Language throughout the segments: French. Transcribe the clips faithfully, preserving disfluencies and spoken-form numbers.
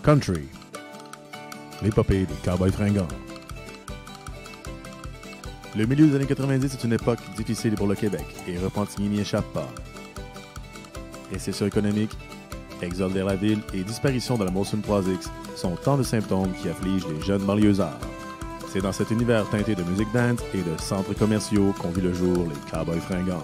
Country, l'épopée des Cowboys fringants. Le milieu des années quatre-vingt-dix est une époque difficile pour le Québec et Repentigny n'y échappe pas. Récession économique, exode vers la ville et disparition de la Molson X sont tant de symptômes qui affligent les jeunes banlieusards. C'est dans cet univers teinté de musique dance et de centres commerciaux qu'ont vu le jour les Cowboys fringants.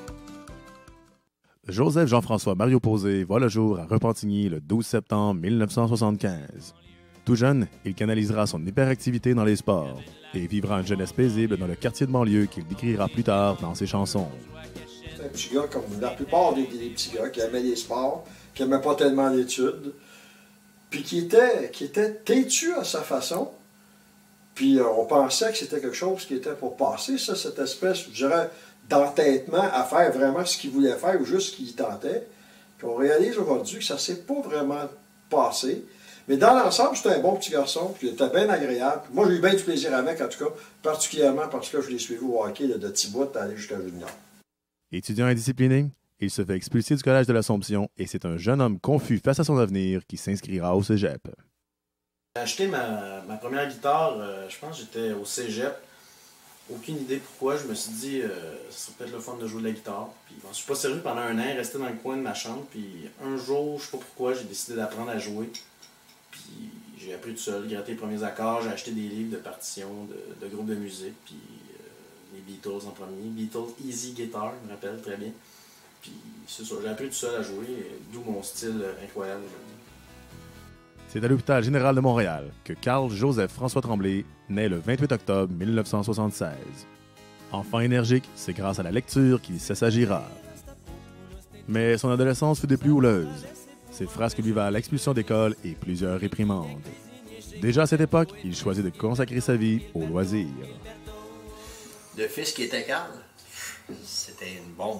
Joseph Jean-François Mario Posé voit le jour à Repentigny le douze septembre mille neuf cent soixante-quinze. Tout jeune, il canalisera son hyperactivité dans les sports et vivra une jeunesse paisible dans le quartier de banlieue qu'il décrira plus tard dans ses chansons. C'est un petit gars comme la plupart des, des petits gars qui aimaient les sports, qui n'aimaient pas tellement l'étude, puis qui était, qui était têtu à sa façon. Puis euh, on pensait que c'était quelque chose qui était pour passer, ça, cette espèce, je dirais, d'entêtement à faire vraiment ce qu'il voulait faire ou juste ce qu'il tentait. Puis on réalise aujourd'hui que ça ne s'est pas vraiment passé. Mais dans l'ensemble, c'était un bon petit garçon, puis il était bien agréable. Puis moi, j'ai eu bien du plaisir avec, en tout cas, particulièrement parce que je l'ai suivi au hockey là, de petit bout à aller jusqu'à junior. Étudiant indiscipliné, il se fait expulser du collège de l'Assomption et c'est un jeune homme confus face à son avenir qui s'inscrira au cégep. J'ai acheté ma, ma première guitare, euh, je pense que j'étais au cégep. Aucune idée pourquoi. Je me suis dit, euh, ça serait peut-être le fun de jouer de la guitare. Puis, bon, je suis pas sérieux pendant un an, resté dans le coin de ma chambre. Puis un jour, je sais pas pourquoi, j'ai décidé d'apprendre à jouer. Puis j'ai appris tout seul, gratté les premiers accords. J'ai acheté des livres de partitions, de, de groupes de musique. Puis euh, les Beatles en premier. Beatles Easy Guitar, je me rappelle très bien. Puis c'est ça, j'ai appris tout seul à jouer, d'où mon style incroyable aujourd'hui. C'est à l'hôpital général de Montréal que Carl-Joseph François Tremblay naît le vingt-huit octobre mille neuf cent soixante-seize. Enfant énergique, c'est grâce à la lecture qu'il s'agira. Mais son adolescence fut des plus houleuses. Ses frasques lui valent l'expulsion d'école et plusieurs réprimandes. Déjà à cette époque, il choisit de consacrer sa vie aux loisirs. Le fils qui était Carl, c'était une bombe.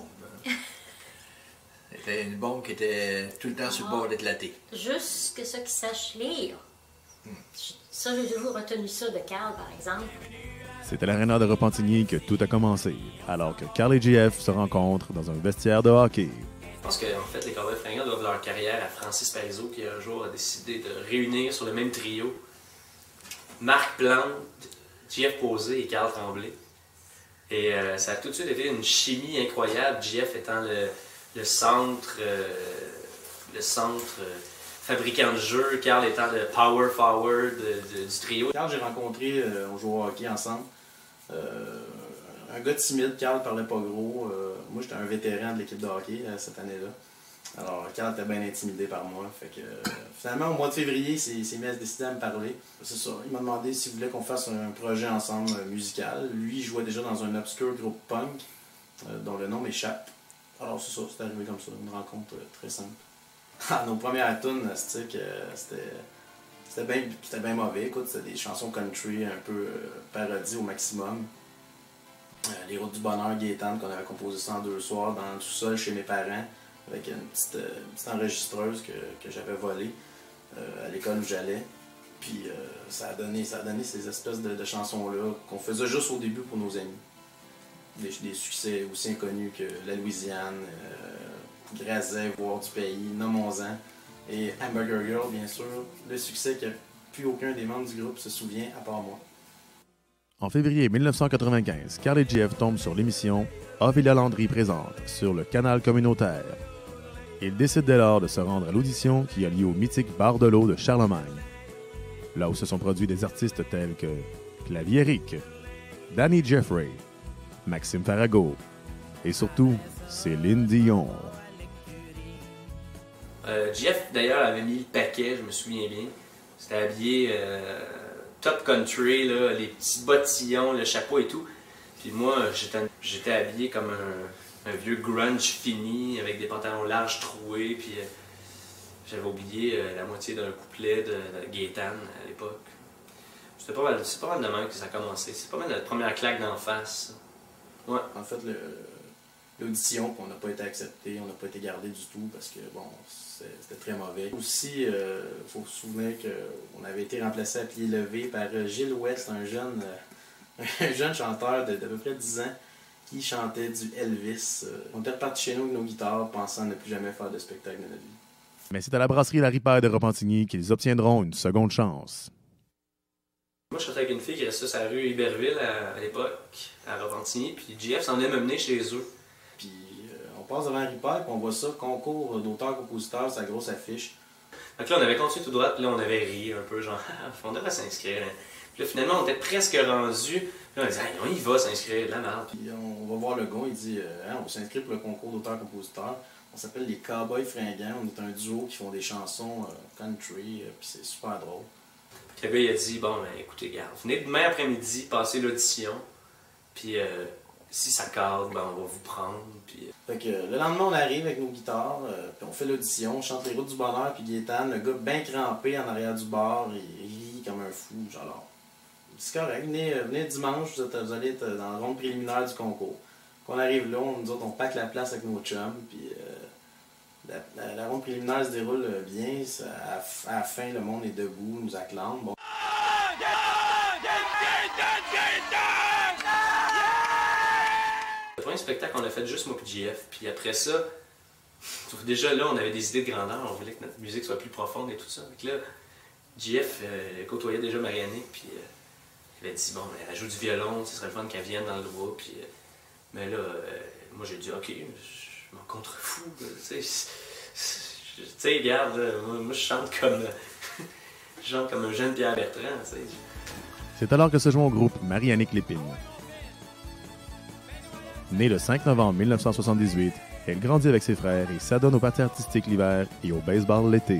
C'était une bombe qui était tout le temps sur le bord d'éclater. Juste que ça qui sache lire. Hmm. Ça, j'ai toujours retenu ça de Carl, par exemple. C'est à l'aréna de Repentigny que tout a commencé, alors que Carl et J F se rencontrent dans un vestiaire de hockey. Je pense qu'en fait, les Cowboys fringants doivent leur carrière à Francis Parizeau, qui un jour a décidé de réunir sur le même trio Marc Plante, J F Posé et Carl Tremblay. Et euh, ça a tout de suite été une chimie incroyable, J F étant le... le centre, euh, le centre euh, fabricant de jeux, Carl étant le power forward de, de, du trio. Carl, j'ai rencontré, euh, on jouait au hockey ensemble, euh, un gars timide, Carl parlait pas gros, euh, moi j'étais un vétéran de l'équipe de hockey euh, cette année-là. Alors Carl était bien intimidé par moi, fait que euh, finalement au mois de février, il s'est mis à se décider à me parler. C'est ça, il m'a demandé s'il voulait qu'on fasse un projet ensemble euh, musical. Lui, il jouait déjà dans un obscur groupe punk, euh, dont le nom m'échappe. Alors c'est ça, c'est arrivé comme ça, une rencontre euh, très simple. Ah, nos premières tunes, c'était c'était bien bien mauvais, écoute, c'était des chansons country un peu euh, parodie au maximum. Euh, Les Routes du Bonheur, Gaétane, qu'on avait composé ça en deux soirs, dans tout seul chez mes parents, avec une petite, euh, une petite enregistreuse que, que j'avais volée euh, à l'école où j'allais. Puis euh, ça, a donné, ça a donné ces espèces de, de chansons-là qu'on faisait juste au début pour nos amis. Des, des succès aussi inconnus que La Louisiane, euh, Grazet, Voir du pays, Nommons-en et Hamburger Girl, bien sûr. Le succès que plus aucun des membres du groupe se souvient à part moi. En février mille neuf cent quatre-vingt-quinze, Carl et J F tombent sur l'émission Ophélia Landry présente sur le canal communautaire. Ils décident dès lors de se rendre à l'audition qui a lieu au mythique Bar de l'eau de Charlemagne, là où se sont produits des artistes tels que Clavieric, Danny Jeffrey, Maxime Farago et surtout Céline Dion. Euh, Jeff d'ailleurs avait mis le paquet, je me souviens bien. C'était habillé euh, top country, là, les petits bottillons, le chapeau et tout. Puis moi, j'étais habillé comme un, un vieux grunge fini avec des pantalons larges troués. Puis euh, j'avais oublié euh, la moitié d'un couplet de, de Gaétane à l'époque. C'est pas mal, c'est pas mal de même que ça a commencé. C'est pas mal la première claque d'en face. Ouais, en fait, l'audition, on n'a pas été accepté, on n'a pas été gardé du tout parce que, bon, c'était très mauvais. Aussi, il euh, faut se souvenir qu'on avait été remplacé à pied levé par Gilles West, un jeune, euh, un jeune chanteur d'à peu près dix ans qui chantait du Elvis. On était repartis chez nous avec nos guitares pensant ne plus jamais faire de spectacle de notre vie. Mais c'est à la brasserie La Ripaille de Repentigny qu'ils obtiendront une seconde chance. Moi, je sortais avec une fille qui restait sur la rue Iberville à, à l'époque, à Repentigny, puis J F s'en venait me mener chez eux. Puis euh, on passe devant Ripaille, puis on voit ça, concours d'auteurs-compositeurs, sa grosse affiche. Donc là, on avait continué tout droit, puis là, on avait ri un peu, genre, on devrait s'inscrire. Puis là, finalement, on était presque rendus. Puis là, on disait, hey, on y va s'inscrire, la merde. Puis on va voir le gars, il dit, euh, hein, on s'inscrit pour le concours d'auteurs-compositeurs. On s'appelle les Cowboys Fringants, on est un duo qui font des chansons euh, country, euh, puis c'est super drôle. Puis le gars, il a dit, bon, ben écoutez, gars, venez demain après-midi passer l'audition, puis euh, si ça cadre, ben on va vous prendre. Puis... Fait que euh, le lendemain, on arrive avec nos guitares, euh, puis on fait l'audition, on chante les routes du bonheur, puis Gaétane, le gars bien crampé en arrière du bar, il rit comme un fou, genre. C'est correct, venez, venez dimanche, vous, êtes, vous allez être dans la ronde préliminaire du concours. Quand on arrive là, on, nous autres, on pack la place avec nos chums, puis euh, la, la, la ronde préliminaire se déroule bien, ça, à, à la fin, le monde est debout, nous acclame. Bon. Le premier spectacle, on l'a fait juste moi et J F, puis après ça, déjà là, on avait des idées de grandeur, on voulait que notre musique soit plus profonde et tout ça. Donc là, J F euh, côtoyait déjà Mariannick, puis euh, il avait dit, bon, ben, elle joue du violon, ce serait le fun qu'elle vienne dans le groupe, puis... Euh, mais là, euh, moi j'ai dit, ok, je m'en contrefous, tu sais, tu sais, regarde, moi, moi je chante comme, je chante comme un jeune Pierre Bertrand, tu sais. C'est alors que se joint au groupe Mariannick Lépine. Née le cinq novembre mille neuf cent soixante-dix-huit, elle grandit avec ses frères et s'adonne au patin artistique l'hiver et au baseball l'été.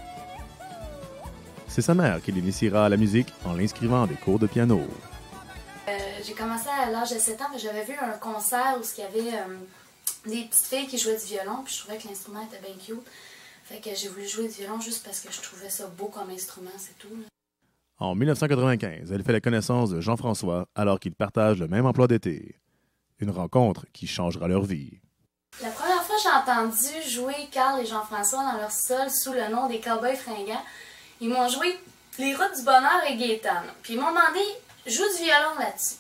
C'est sa mère qui l'initiera à la musique en l'inscrivant à des cours de piano. Euh, j'ai commencé à l'âge de sept ans, j'avais vu un concert où il y avait euh, des petites filles qui jouaient du violon, puis je trouvais que l'instrument était bien cute. Fait que j'ai voulu jouer du violon juste parce que je trouvais ça beau comme instrument, c'est tout. Là. En mille neuf cent quatre-vingt-quinze, elle fait la connaissance de Jean-François alors qu'ils partagent le même emploi d'été. Une rencontre qui changera leur vie. La première fois que j'ai entendu jouer Carl et Jean-François dans leur sol sous le nom des Cowboys Fringants, ils m'ont joué Les Routes du Bonheur et Gaétane. Puis ils m'ont demandé joue du violon là-dessus.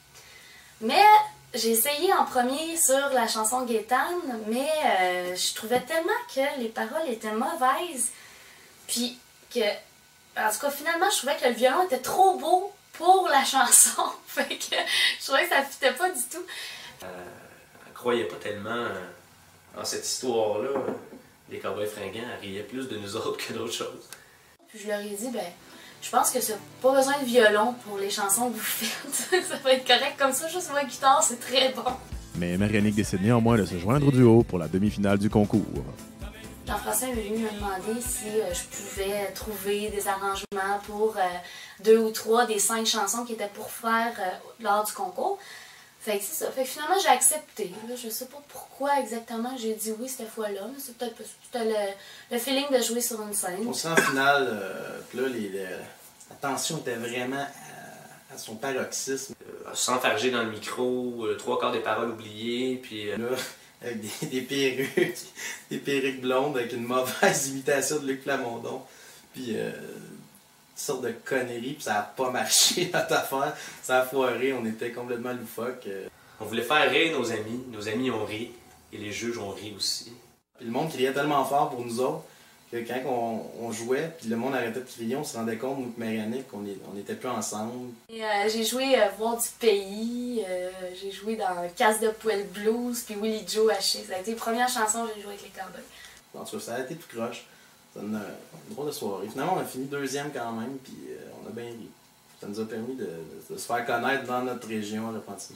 Mais j'ai essayé en premier sur la chanson Gaétane, mais euh, je trouvais tellement que les paroles étaient mauvaises, puis que, en tout cas, finalement, je trouvais que le violon était trop beau pour la chanson. Fait que je trouvais que ça ne fitait pas du tout. Euh, elle croyait pas tellement euh, en cette histoire-là. Les Cowboys Fringants riaient plus de nous autres que d'autres choses. Puis je leur ai dit, ben, je pense que c'est pas besoin de violon pour les chansons que vous faites. Ça va être correct comme ça, juste ma guitare, c'est très bon. Mais Mariannick décide néanmoins de se joindre au duo pour la demi-finale du concours. Jean-François est venu me demander si euh, je pouvais trouver des arrangements pour euh, deux ou trois des cinq chansons qui étaient pour faire euh, lors du concours. Fait que c'est ça. Fait que finalement, j'ai accepté. Là, je sais pas pourquoi exactement j'ai dit oui cette fois-là, mais c'est peut-être parce que c'était le, le feeling de jouer sur une scène. On se rend en finale, euh, là, les, les, la tension était vraiment à, à son paroxysme. Euh, S'enfarger dans le micro, euh, trois quarts des paroles oubliées, puis... Euh... Là, avec des, des perruques, des perruques blondes avec une mauvaise imitation de Luc Plamondon. Puis... Euh, sorte de conneries, puis ça n'a pas marché notre affaire. Ça a foiré, on était complètement loufoque. On voulait faire rire nos amis, nos amis ont ri, et les juges ont ri aussi. Puis le monde criait tellement fort pour nous autres que quand on, on jouait, puis le monde arrêtait de crier, on se rendait compte, nous, que Mariannick, qu'on on était plus ensemble. Euh, j'ai joué euh, Voir du pays, euh, j'ai joué dans Casse de Poêle Blues, puis Willie Joe Haché. Ça a été les premières chansons que j'ai jouées avec les Cowboys. En tout cas, ça a été tout croche. C'était une, une drôle de soirée. Finalement, on a fini deuxième quand même, puis euh, on a bien ri. Ça nous a permis de, de, de se faire connaître dans notre région à Repentigny.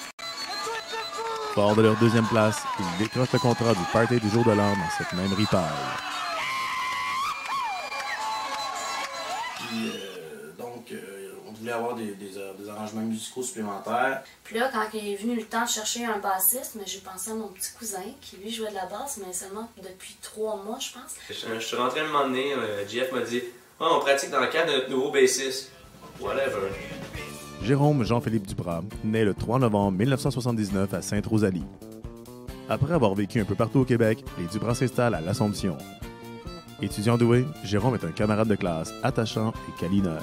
Fort de leur deuxième place, ils décrochent le contrat du Party du jour de l'an dans cette même ripaille. Puis, euh, donc, euh, on voulait avoir des, des, des arrangements musicaux supplémentaires. Puis là, quand il est venu le temps de chercher un bassiste, mais j'ai pensé à mon petit cousin, qui lui jouait de la basse, mais seulement depuis trois mois, je pense. Je, je suis rentré un moment donné, euh, J F m'a dit oh, on pratique dans le cadre de notre nouveau bassiste. Whatever. Jérôme Jean-Philippe Duprat naît le trois novembre mille neuf cent soixante-dix-neuf à Sainte-Rosalie. Après avoir vécu un peu partout au Québec, les Duprat s'installent à l'Assomption. Étudiant doué, Jérôme est un camarade de classe attachant et câlineur.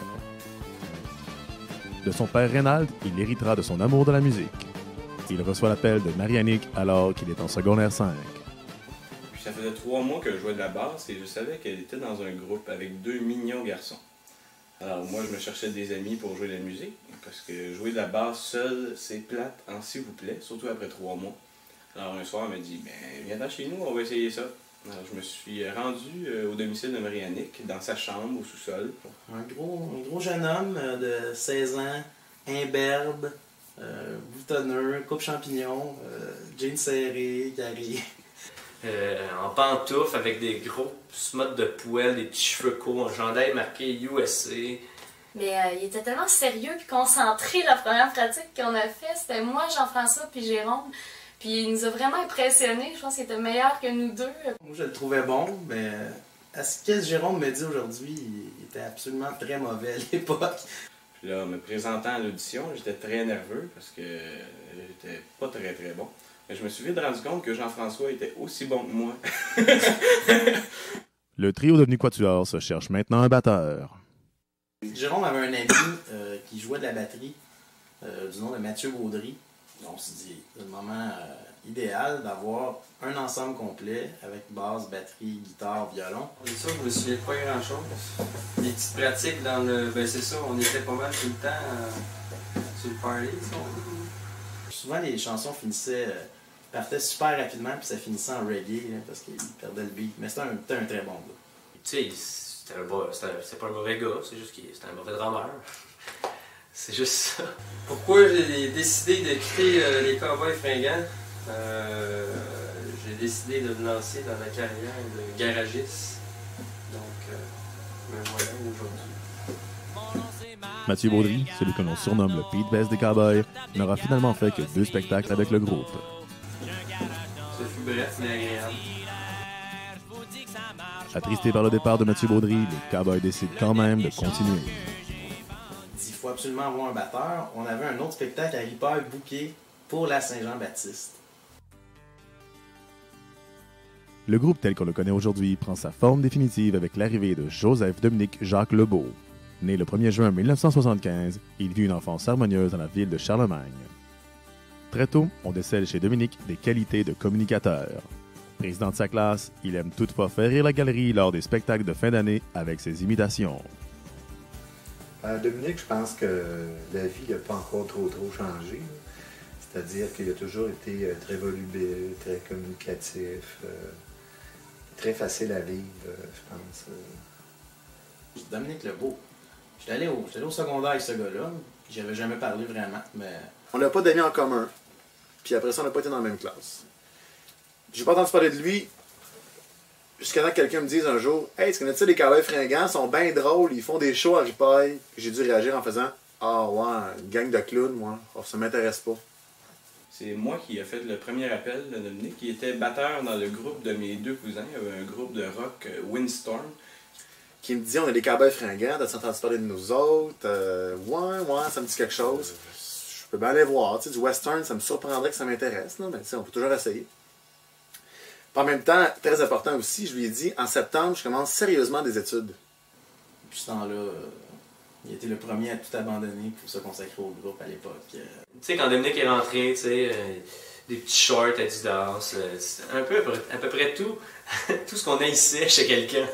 De son père Reynald, il héritera de son amour de la musique. Il reçoit l'appel de Mariannick alors qu'il est en secondaire cinq. Puis ça faisait trois mois que je jouais de la basse et je savais qu'elle était dans un groupe avec deux mignons garçons. Alors moi, je me cherchais des amis pour jouer de la musique, parce que jouer de la basse seul, c'est plate, hein, s'il vous plaît, surtout après trois mois. Alors un soir, elle m'a dit, ben, viens dans chez nous, on va essayer ça. Alors je me suis rendu euh, au domicile de Marie-Annick, dans sa chambre, au sous-sol. Un gros, un gros jeune homme euh, de seize ans, imberbe, euh, boutonneux, coupe champignon, euh, jeans serrés, carré. Euh, en pantoufles avec des gros smottes de poêle, des petits cheveux courts, un chandail marqué U S A. Mais euh, il était tellement sérieux et concentré la première pratique qu'on a fait. C'était moi, Jean-François puis Jérôme. Puis il nous a vraiment impressionnés. Je pense qu'il était meilleur que nous deux. Moi, je le trouvais bon, mais à ce que Jérôme me dit aujourd'hui, il était absolument très mauvais à l'époque. Puis là, me présentant à l'audition, j'étais très nerveux parce que j'étais pas très très bon. Mais je me suis vite rendu compte que Jean-François était aussi bon que moi. Le trio devenu quatuor se cherche maintenant un batteur. Jérôme avait un ami euh, qui jouait de la batterie euh, du nom de Mathieu Baudry. On s'est dit, c'est le moment euh, idéal d'avoir un ensemble complet avec basse, batterie, guitare, violon. C'est ça, je me souviens de pas grand-chose. Les petites pratiques dans le... Ben c'est ça, on était pas mal tout le temps euh, sur le party, ça. Souvent, les chansons finissaient, euh, partaient super rapidement, puis ça finissait en reggae, là, parce qu'ils perdaient le beat. Mais c'était un, c'était un très bon gars. Tu sais, c'était un bon- c'était- c'est pas un mauvais gars, c'est juste qu'il c'était un mauvais drummer. C'est juste ça. Pourquoi j'ai décidé de quitter euh, les Cowboys fringants? Euh, j'ai décidé de me lancer dans la carrière de garagiste. Donc, euh, me voilà aujourd'hui. Mathieu Baudry, celui que l'on surnomme le Pete Best des Cowboys, n'aura finalement fait que deux spectacles avec le groupe. Ce fut bref mais agréable. Attristé par le départ de Mathieu Baudry, les Cowboys décident quand même de continuer. Il faut absolument avoir un batteur. On avait un autre spectacle à Ripaille booké pour la Saint-Jean-Baptiste. Le groupe tel qu'on le connaît aujourd'hui prend sa forme définitive avec l'arrivée de Joseph Dominique Jacques Lebeau. Né le premier juin mille neuf cent soixante-quinze, il vit une enfance harmonieuse dans la ville de Charlemagne. Très tôt, on décèle chez Dominique des qualités de communicateur. Président de sa classe, il aime toutefois faire rire la galerie lors des spectacles de fin d'année avec ses imitations. Euh, Dominique, je pense que la vie n'a pas encore trop trop changé. C'est-à-dire qu'il a toujours été euh, très volubile, très communicatif, euh, très facile à vivre, euh, je pense. Euh. Dominique Lebeau. J'étais allé, au, j'étais allé au secondaire avec ce gars-là, puis j'avais jamais parlé vraiment, mais... On n'a pas d'amis en commun, puis après ça, on n'a pas été dans la même classe. J'ai pas entendu parler de lui jusqu'à temps que quelqu'un me dise un jour « Hey, tu connais-tu les Cowboys fringants? Ils sont bien drôles, ils font des shows à Ripaille. » J'ai dû réagir en faisant « Ah ouais, une gang de clowns, moi, oh, ça m'intéresse pas. » C'est moi qui ai fait le premier appel de Dominique, qui était batteur dans le groupe de mes deux cousins. Il y avait un groupe de rock, euh, Windstorm. Qui me dit « On est des Cowboys fringants, t'as-tu entendu parler de nous autres? Euh, ouais, ouais, ça me dit quelque chose. » Je peux bien aller voir, tu sais, du western, ça me surprendrait que ça m'intéresse, là, mais tu sais, on peut toujours essayer. Puis en même temps, très important aussi, je lui ai dit, en septembre, je commence sérieusement des études. Puis ce temps-là, euh, il était le premier à tout abandonner pour se consacrer au groupe à l'époque. Euh. Tu sais, quand Dominique est rentré, tu sais, euh, des petits shorts Adidas, euh, un peu, à peu près tout, tout ce qu'on a ici chez quelqu'un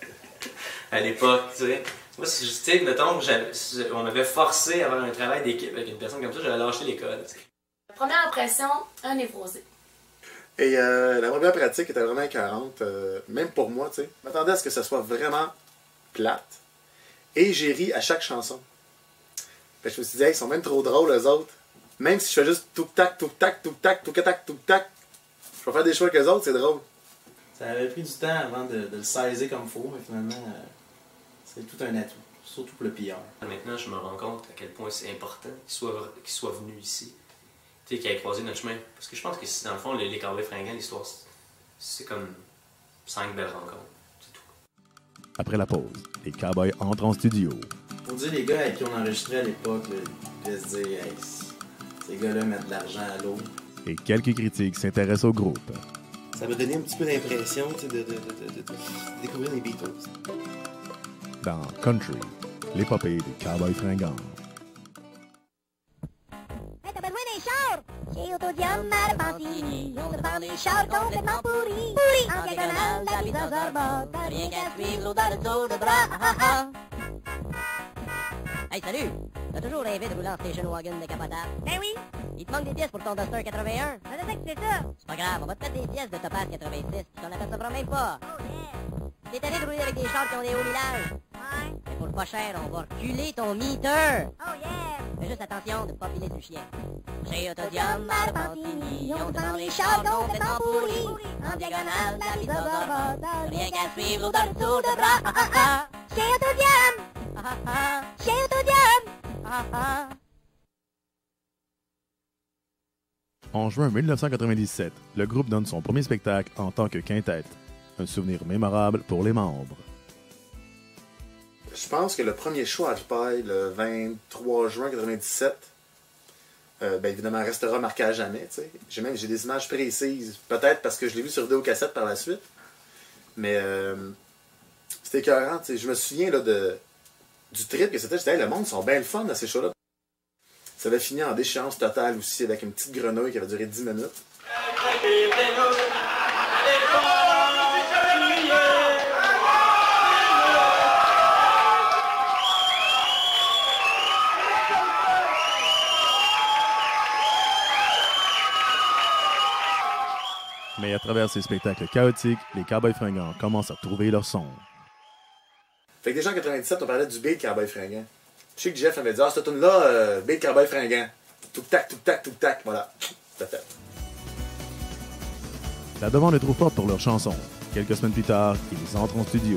à l'époque, tu sais. Moi, si je sais, mettons, on avait forcé à avoir un travail d'équipe avec une personne comme ça, j'avais lâché l'école. Première impression, un névrosé. Et euh, la première pratique était vraiment écœurante, euh, même pour moi, tu sais. Je m'attendais à ce que ça soit vraiment plate. Et j'ai ri à chaque chanson. Fait que je me suis dit, hey, ils sont même trop drôles, eux autres. Même si je fais juste tout-tac, tout-tac, tout-tac, tout-tac, tout-tac, je peux faire des choix que les autres, c'est drôle. Ça avait pris du temps avant de, de le saisir comme il faut, mais finalement, euh, c'est tout un atout, surtout pour le P R. Maintenant, je me rends compte à quel point c'est important qu'il soit, qu'il soit venu ici. Tu sais, qu'il ait croisé notre chemin. Parce que je pense que si, dans le fond, les, les Cowboys fringants, l'histoire, c'est comme cinq belles rencontres. C'est tout. Après la pause, les Cowboys entrent en studio. Faut dire, les gars avec qui on enregistrait à l'époque, là, ils devaient se dire, hey, ces gars-là mettent de l'argent à l'eau. Et quelques critiques s'intéressent au groupe. Ça m'a donné un petit peu l'impression de, de, de, de, de, de découvrir les Beatles. Dans Country, l'épopée des Cowboys fringants. Hey, t'as besoin d'un char? Chez Autodium à Repentigny, on te vend des chars complètement pourris. Pourris! En diagonale, la mise en orbite, t'as rien qu'à suivre l'odeur de tour de bras. Ah, ah, ah. Hey, salut! T'as toujours rêvé de rouler en station wagon décapotable? Ben oui! Il te manque des pièces pour ton Duster quatre-vingt-un? Je sais que c'est ça! C'est pas grave, on va te mettre des pièces de Topaz quatre-vingt-six, puis on apercevra même pas! Oh yeah! T'es allé de rouler avec des chars qui ont des hauts millages? Ouais! Mais pour le pas cher, on va reculer ton meter! Oh yeah! Fais juste attention de pas filer du chien. Chez Autodium à Repentigny, on te vend les chars complètement pourris. En diagonale, la mise en orbite, t'as rien qu'à suivre l'odeur de tour de bras. Ah, ah, ah. Chez Autodium! Ah, ah, ah. Chez Autodium! Ah, ah. En juin mille neuf cent quatre-vingt-dix-sept, le groupe donne son premier spectacle en tant que quintette. Un souvenir mémorable pour les membres. Je pense que le premier show à Ripaille, le vingt-trois juin quatre-vingt-dix-sept, euh, ben évidemment, restera marqué à jamais. T'sais. J'ai même j'ai des images précises, peut-être parce que je l'ai vu sur vidéocassette par la suite. Mais euh, c'était écœurant. Je me souviens là, de, du trip que c'était. Je disais, hey, le monde sont bien le fun à ces shows-là. Ça avait fini en déchéance totale aussi, avec une petite grenouille qui avait duré dix minutes. Mais à travers ces spectacles chaotiques, les Cowboys Fringants commencent à trouver leur son. Fait que déjà en quatre-vingt-dix-sept, on parlait du beat Cowboy Fringant. Je sais que Jeff avait dit, ah, cette tune-là, euh, beat Cowboy Fringant. Tout-tac, tout-tac, tout-tac, voilà. C'est fait. La demande est trop forte pour leur chanson. Quelques semaines plus tard, ils entrent en studio.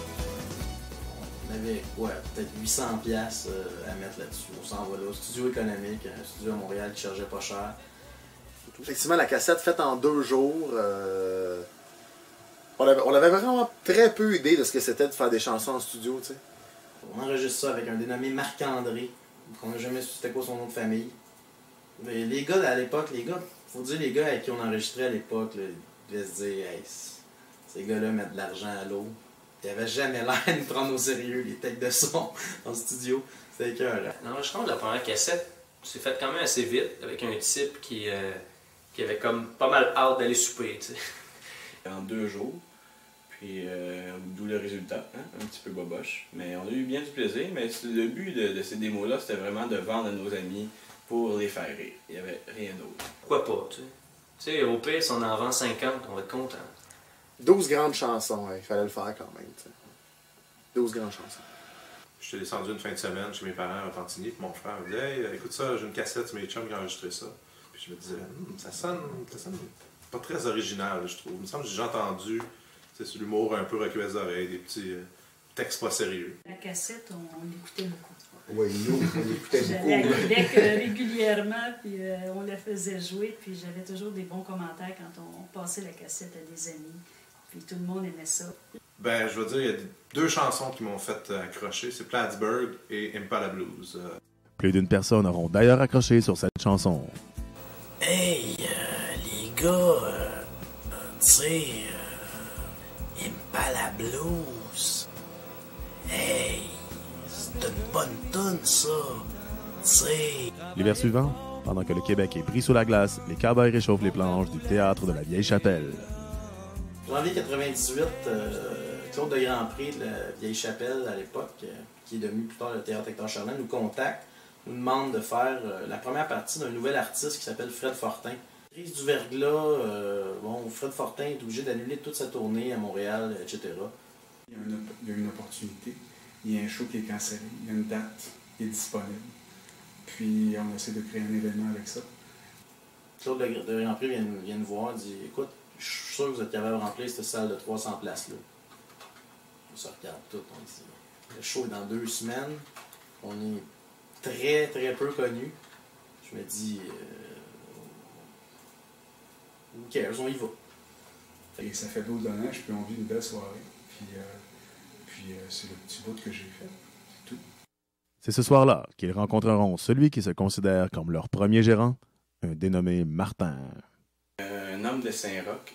On avait, ouais, peut-être huit cents piastres euh, à mettre là-dessus. On s'en va là. Studio économique, un studio à Montréal qui chargeait pas cher. Effectivement, la cassette faite en deux jours, euh, on, avait, on avait vraiment très peu idée de ce que c'était de faire des chansons en studio, tu sais. On enregistre ça avec un dénommé Marc-André, qu'on n'a jamais su c'était quoi son nom de famille. Mais les gars à l'époque, les gars, faut dire les gars avec qui on enregistrait à l'époque, là, ils devaient se dire, hey, ces gars-là mettent de l'argent à l'eau. Ils n'avaient jamais l'air de nous prendre au sérieux, les têtes de son en studio. C'était écœurant. Non, je pense que la première cassette s'est faite quand même assez vite, avec un type qui, euh, qui avait comme pas mal hâte d'aller souper, tu sais. En deux jours. Puis, euh, d'où le résultat, hein? Un petit peu boboche. Mais on a eu bien du plaisir. Mais le but de, de ces démos-là, c'était vraiment de vendre à nos amis pour les faire rire. Il n'y avait rien d'autre. Pourquoi pas, tu sais? Tu sais, au pire, si on en vend cinquante, on va être content. douze grandes chansons, il fallait le faire quand même, tu sais. douze grandes chansons. J'étais descendu une fin de semaine chez mes parents à Repentigny, puis mon frère me disait, hey, écoute ça, j'ai une cassette, c'est mes chums qui ont enregistré ça. Puis je me disais, hm, ça sonne, ça sonne pas très original, je trouve. Il me semble que j'ai déjà entendu. C'est l'humour un peu recueilli les oreilles, des petits euh, textes pas sérieux. La cassette, on, on l'écoutait beaucoup. Oui, nous, on l'écoutait beaucoup. J'allais à Québec euh, régulièrement, puis euh, on la faisait jouer, puis j'avais toujours des bons commentaires quand on passait la cassette à des amis. Puis tout le monde aimait ça. Ben, je veux dire, il y a deux chansons qui m'ont fait accrocher, c'est Plattsburgh et Impala Blues. Plus d'une personne auront d'ailleurs accroché sur cette chanson. Hey, euh, les gars, euh, tu sais... Impala Blues. Hey, c'est une bonne toune, ça. T'sais. L'hiver suivant, pendant que le Québec est pris sous la glace, les Cowboys réchauffent les planches du théâtre de la Vieille Chapelle. janvier quatre-vingt-dix-huit, euh, Claude de Grandpré de la Vieille Chapelle à l'époque, euh, qui est devenu plus tard le théâtre Hector Charlin, nous contacte, nous demande de faire euh, la première partie d'un nouvel artiste qui s'appelle Fred Fortin. Crise du verglas, euh, bon, Fred Fortin est obligé d'annuler toute sa tournée à Montréal, et cetera. Il y, a une, il y a une opportunité, il y a un show qui est cancellé, il y a une date qui est disponible. Puis on essaie de créer un événement avec ça. Claude de Grandpré vient, vient nous voir et dit « Écoute, je suis sûr que vous êtes capable de remplir cette salle de trois cents places là. » On se regarde tout, on dit « Le show est dans deux semaines, on est très très peu connus. » Je me dis euh, Who cares, on y va. Et ça fait d'autres dommages, puis on vit une belle soirée. Puis, euh, puis euh, c'est le petit bout que j'ai fait. C'est tout. C'est ce soir-là qu'ils rencontreront celui qui se considère comme leur premier gérant, un dénommé Martin. Un homme de Saint-Roch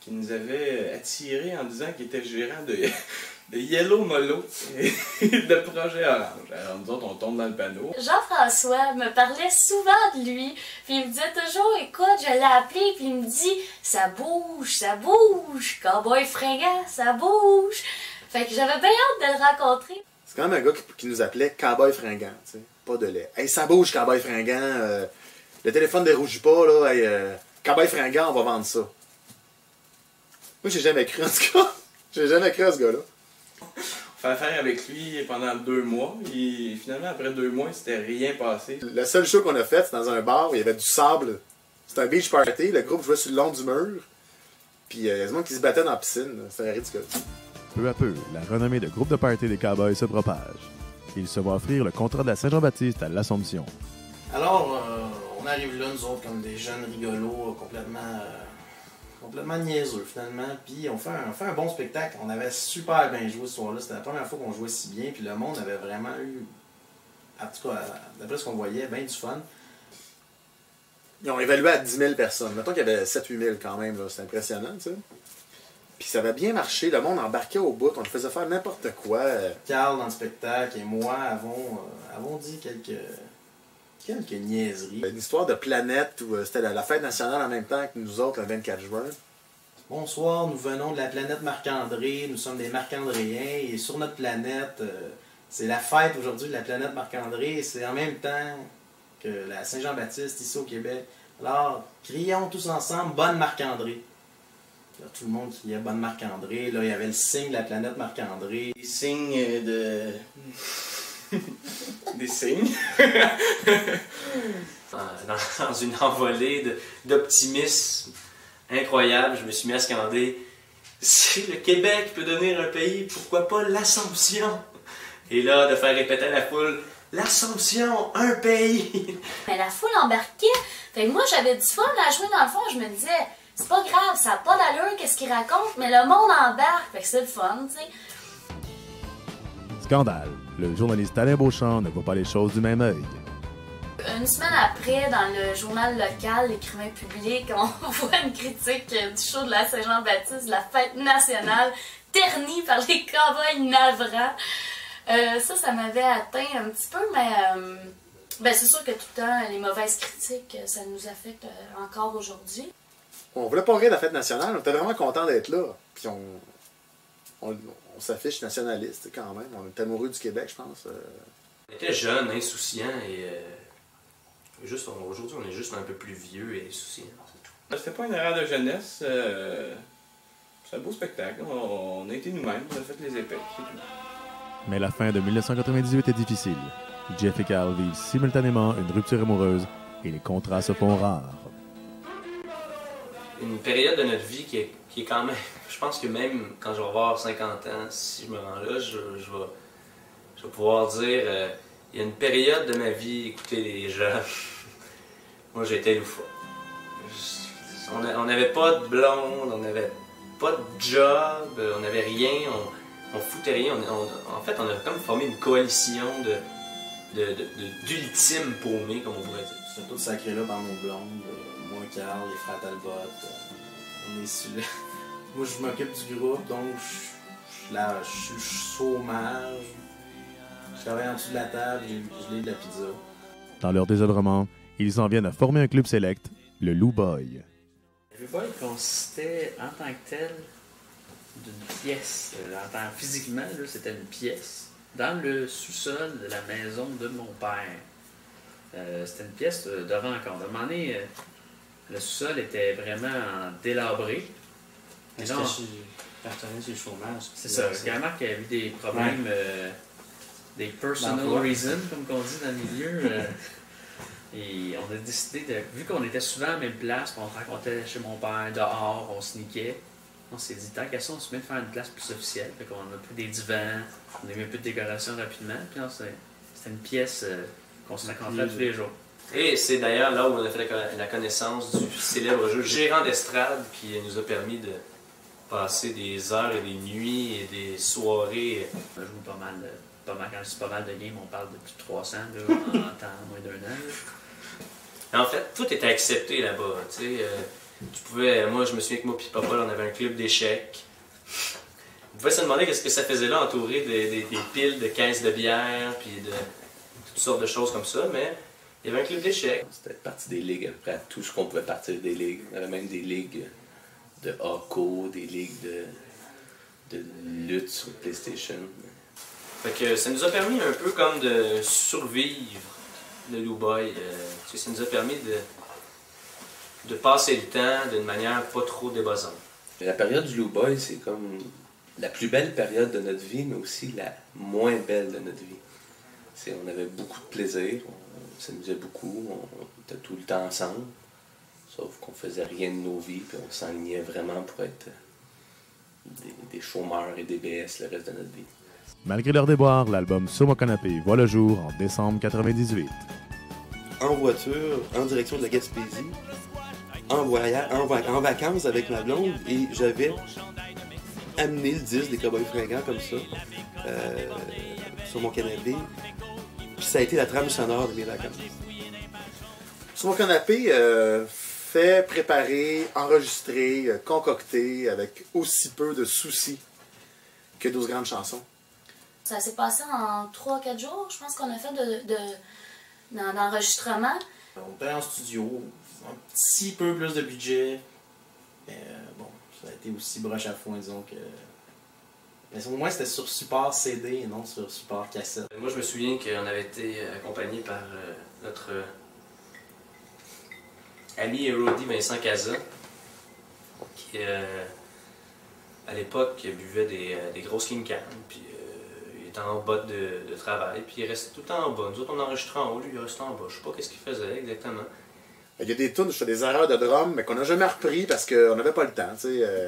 qui nous avait attirés en disant qu'il était gérant de, de Yellow Molo et de Projet Orange. Alors nous autres, on tombe dans le panneau. Jean-François me parlait souvent de lui, puis il me disait toujours, écoute, je l'ai appelé, puis il me dit, ça bouge, ça bouge, cowboy fringant, ça bouge. Fait que j'avais bien hâte de le rencontrer. C'est quand même un gars qui, qui nous appelait Cowboy Fringant, tu sais, pas de lait. Hey, ça bouge, Cowboy Fringant. Euh, le téléphone dérougit pas, là. Hey, euh, Cowboy Fringant, on va vendre ça. Moi, j'ai jamais cru en ce cas. J'ai jamais cru à ce gars-là. On fait affaire avec lui pendant deux mois. Et finalement, après deux mois, il s'était rien passé. Le seul show qu'on a fait, c'était dans un bar où il y avait du sable. C'était un beach party. Le groupe jouait sur le long du mur. Puis il y a des gens qui se battaient dans la piscine. C'était ridicule. Peu à peu, la renommée de groupe de party des Cowboys se propage. Il se voit offrir le contrat de la Saint-Jean-Baptiste à l'Assomption. Alors, euh, on arrive là, nous autres, comme des jeunes rigolos, complètement, euh, complètement niaiseux, finalement. Puis on fait, un, on fait un bon spectacle. On avait super bien joué ce soir-là. C'était la première fois qu'on jouait si bien. Puis le monde avait vraiment eu, en tout cas, d'après ce qu'on voyait, bien du fun. Ils ont évalué à dix mille personnes. Mettons qu'il y avait sept à huit mille quand même. C'est impressionnant, tu sais. Puis ça avait bien marché, le monde embarquait au bout, on le faisait faire n'importe quoi. Carl dans le spectacle et moi avons, euh, avons dit quelques, quelques niaiseries. Une histoire de planète où euh, c'était la, la fête nationale en même temps que nous autres le vingt-quatre juin. Bonsoir, nous venons de la planète Marc-André, nous sommes des Marc-Andréens et sur notre planète, euh, c'est la fête aujourd'hui de la planète Marc-André et c'est en même temps que la Saint-Jean-Baptiste ici au Québec. Alors, crions tous ensemble, bonne Marc-André. Là, tout le monde criait bonne Marc-André. Là, il y avait le signe de la planète Marc-André. Des signes de... Des signes. dans, dans une envolée d'optimisme incroyable, je me suis mis à scander « Si le Québec peut devenir un pays, pourquoi pas l'Assomption? » Et là, de faire répéter à la foule « L'Assomption, un pays! » Mais la foule embarquait. Fait que moi, j'avais du fun à jouer dans le fond. Je me disais... C'est pas grave, ça n'a pas d'allure, qu'est-ce qu'il raconte, mais le monde embarque, fait que c'est le fun, tu sais. Scandale. Le journaliste Alain Beauchamp ne voit pas les choses du même œil. Une semaine après, dans le journal local, l'écrivain public, on voit une critique du show de la Saint-Jean-Baptiste, de la fête nationale, ternie par les cowboys navrants. Euh, ça, ça m'avait atteint un petit peu, mais euh, ben, c'est sûr que tout le temps, les mauvaises critiques, ça nous affecte encore aujourd'hui. On voulait pas rire de la fête nationale, on était vraiment contents d'être là. Puis on, on, on s'affiche nationaliste quand même. On est amoureux du Québec, je pense. On était jeunes, insouciants et euh, juste aujourd'hui on est juste un peu plus vieux et insouciants, c'est tout. C'était pas une erreur de jeunesse. Euh, c'est un beau spectacle. On, on a été nous-mêmes, on a fait les épées, c'est tout. Mais la fin de mille neuf cent quatre-vingt-dix-huit est difficile. Jeff et Carl vivent simultanément une rupture amoureuse et les contrats se font rares. Une période de notre vie qui est, qui est quand même... Je pense que même quand je vais avoir cinquante ans, si je me rends là, je, je, vais, je vais pouvoir dire... Euh, il y a une période de ma vie, écoutez les jeunes, moi j'étais loufoque. On n'avait pas de blonde, on n'avait pas de job, on n'avait rien, on, on foutait rien. On, on, en fait, on a comme formé une coalition de, de, de, de, d'ultimes paumés, comme on pourrait dire. C'était tout sacré là par nos blondes. Moi, Carl, les frères Talbot, euh, on est sur le... Moi, je m'occupe du groupe, donc je, je, je, je, je suis chômage. Je travaille en dessous de la table, je lis de la pizza. Dans leur désœuvrement, ils en viennent à former un club select, le Lou Boy. Le Lou Boy consistait en tant que tel d'une pièce. En tant physiquement, c'était une pièce dans le sous-sol de la maison de mon père. Euh, c'était une pièce de, de rencontre. À un moment donné, euh, le sous-sol était vraiment délabré. Est-ce que je partenais sur le chômage? C'est ça. Également qu'il y avait des problèmes, ouais. euh, des personal reasons, comme on dit dans le milieu. euh, et on a décidé, de, vu qu'on était souvent à la même place, on se rencontrait chez mon père, dehors, on sneakait, on s'est dit, tant qu'à ça, on se met de faire une place plus officielle. Fait qu'on a pris des divans, on a mis un peu de décoration rapidement, puis c'était une pièce euh, qu'on se rencontrait tous les jours. Et c'est d'ailleurs là où on a fait la connaissance du célèbre jeu Gérant d'estrade qui nous a permis de passer des heures et des nuits et des soirées. On a joué pas mal, pas mal, quand je dis pas mal de games, on parle de plus de trois cents là, en temps moins d'un an. En fait, tout était accepté là-bas. Tu sais, euh, Tu pouvais, moi, je me souviens que moi et papa, on avait un club d'échecs. On pouvait se demander qu'est-ce que ça faisait là, entouré de, de, des piles de caisses de bière, puis de toutes sortes de choses comme ça, mais il y avait un club d'échecs. C'était parti des ligues, à peu près à tout ce qu'on pouvait partir des ligues. On avait même des ligues de hockey, des ligues de, de lutte sur PlayStation. Fait que ça nous a permis un peu comme de survivre, le Lou Boy. Euh, tu sais, ça nous a permis de, de passer le temps d'une manière pas trop débossante. La période du Lou Boy, c'est comme la plus belle période de notre vie, mais aussi la moins belle de notre vie. C'est, on avait beaucoup de plaisir, on s'amusait beaucoup, on était tout le temps ensemble, sauf qu'on faisait rien de nos vies, puis on s'enlignait vraiment pour être des, des chômeurs et des B S le reste de notre vie. Malgré leur déboire, l'album Sur mon canapé voit le jour en décembre quatre-vingt-dix-huit. En voiture, en direction de la Gaspésie, en voyage, en, va- en vacances avec ma blonde, et j'avais amené le disque des Cowboys Fringants comme ça, euh, sur mon canapé. Puis ça a été la trame sonore de mes vacances. Sur mon canapé, euh, fait, préparé, enregistré, euh, concocté, avec aussi peu de soucis que douze grandes chansons. Ça s'est passé en trois quatre jours, je pense qu'on a fait de, de, d'en- d'enregistrement. On était en studio, un petit peu plus de budget, mais euh, bon, ça a été aussi broche à foin, disons que... Mais au moins, c'était sur support C D et non sur support cassette. Moi, je me souviens qu'on avait été accompagné par euh, notre euh, ami et roadie Vincent Cazat, qui, euh, à l'époque, buvait des, euh, des grosses King Can, puis euh, il était en botte de, de travail, puis il restait tout le temps en bas. Nous autres, on enregistrait en haut, lui, il restait en bas. Je sais pas qu'est-ce qu'il faisait exactement. Il y a des tunes où je fais des erreurs de drum, mais qu'on n'a jamais repris parce qu'on n'avait pas le temps. Tu sais, euh,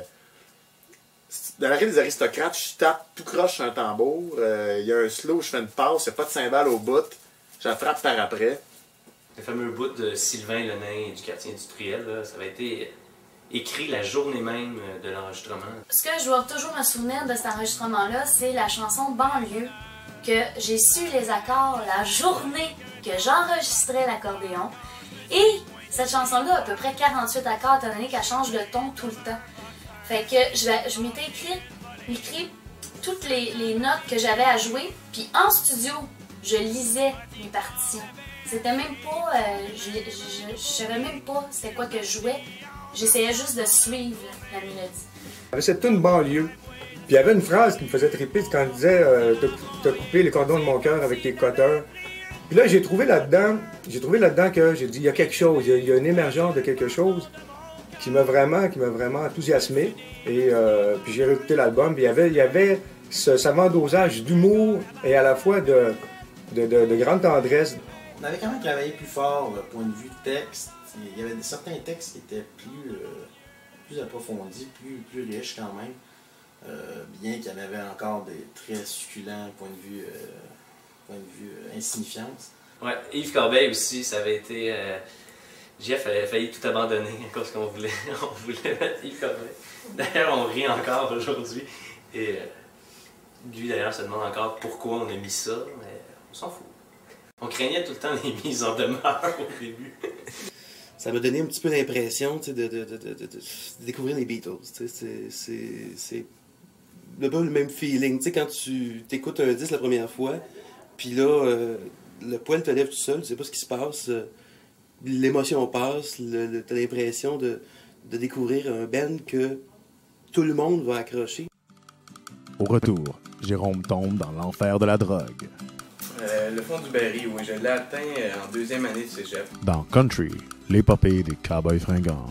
dans l'arrêt des aristocrates, je tape tout croche sur un tambour. Euh, il y a un slow, je fais une passe, il n'y a pas de cymbale au bout. Je la frappe par après. Le fameux bout de Sylvain le nain du quartier industriel, là, ça avait été écrit la journée même de l'enregistrement. Ce que je dois toujours me souvenir de cet enregistrement-là, c'est la chanson Banlieue, que j'ai su les accords la journée que j'enregistrais l'accordéon. Et cette chanson-là a à peu près quarante-huit accords, étant donné qu'elle change de ton tout le temps. Fait que je, je m'étais écrit, écrit toutes les, les notes que j'avais à jouer, puis en studio, je lisais mes partitions. C'était même pas, euh, je, je, je savais même pas c'était quoi que je jouais. J'essayais juste de suivre la mélodie. Il y avait cette tune Banlieue. Puis il y avait une phrase qui me faisait triper, c'est quand il disait euh, « T'as coupé les cordons de mon cœur avec tes cutters ». Puis là, j'ai trouvé là-dedans, j'ai trouvé là-dedans que j'ai dit, il y a quelque chose, il y a, il y a une émergence de quelque chose qui m'a vraiment, qui m'a vraiment enthousiasmé. Et euh, puis j'ai réécouté l'album, puis il y avait, il y avait ce savant dosage d'humour et à la fois de, de, de, de grande tendresse. On avait quand même travaillé plus fort, le point de vue texte. Il y avait certains textes qui étaient plus, euh, plus approfondis, plus, plus riches quand même. Euh, bien qu'il y en avait encore des très succulents point de vue, euh, point de vue euh, insignifiance. Ouais, Yves Corbeil aussi, ça avait été... Euh, Jeff avait failli tout abandonner à cause qu'on voulait, on voulait mettre Yves Corbeil. D'ailleurs, on rit encore aujourd'hui. Et euh, lui, d'ailleurs, se demande encore pourquoi on a mis ça, mais on s'en fout. On craignait tout le temps les mises en demeure au début. Ça m'a donné un petit peu l'impression de, de, de, de, de, de découvrir les Beatles. C'est pas le même feeling. T'sais, quand tu écoutes un disque la première fois, puis là, euh, le poil te lève tout seul, tu sais pas ce qui se passe, euh, l'émotion passe, le, le, t'as l'impression de, de découvrir un band que tout le monde va accrocher. Au retour, Jérôme tombe dans l'enfer de la drogue. Euh, le fond du baril, oui, je l'ai atteint en deuxième année de cégep. Dans Country, l'épopée des Cowboys Fringants.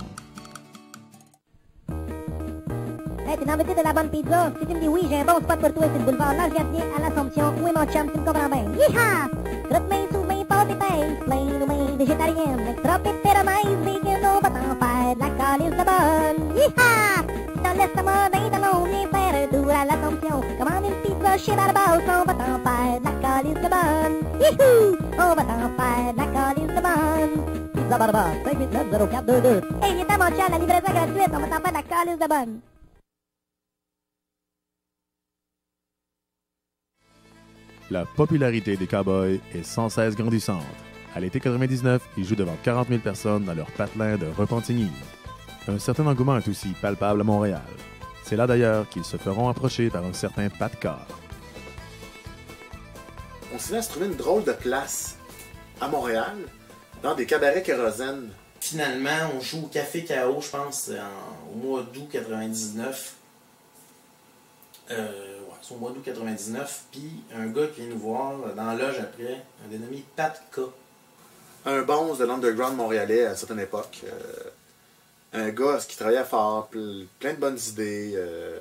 Hey, t'es dans le de la bonne pizza? Si tu me dis oui, j'ai un bon spot pour toi, c'est le boulevard L'Ange Gardien à l'Assomption. Oui, mon chum, tu me comprends bien. Yeehaw! Crotte main sous main, pâte et pain, plein de main végétarienne, extra pépéromaise, vegan, on va t'en faire de la calice de bonne. Yeehaw! Dans l'estomac d'un talon, viens faire un tour à l'Assomption. Commande une pizza chez Barbaus, on va t'en faire de la calice de bonne. Youhou! On va t'en faire de la calice de bonne. Pizza Barbaus, cinq huit neuf zéro quatre deux deux. Hey, viens mon chum, la livraison gratuite, on va t'en faire de la calice de bonne. La popularité des Cowboys est sans cesse grandissante. À l'été quatre-vingt-dix-neuf, ils jouent devant quarante mille personnes dans leur patelin de Repentigny. Un certain engouement est aussi palpable à Montréal. C'est là d'ailleurs qu'ils se feront approcher par un certain Pat Carr. On s'est mis à se trouver une drôle de place à Montréal, dans des cabarets kérosène. Finalement, on joue au Café K O, je pense, en, au mois d'août quatre-vingt-dix-neuf. Euh, ouais, c'est au mois d'août quatre-vingt-dix-neuf. Puis un gars qui vient nous voir dans la loge après, un dénommé Pat K. Un bonze de l'underground montréalais à une certaine époque. Euh, un gars qui travaillait fort, plein de bonnes idées, euh,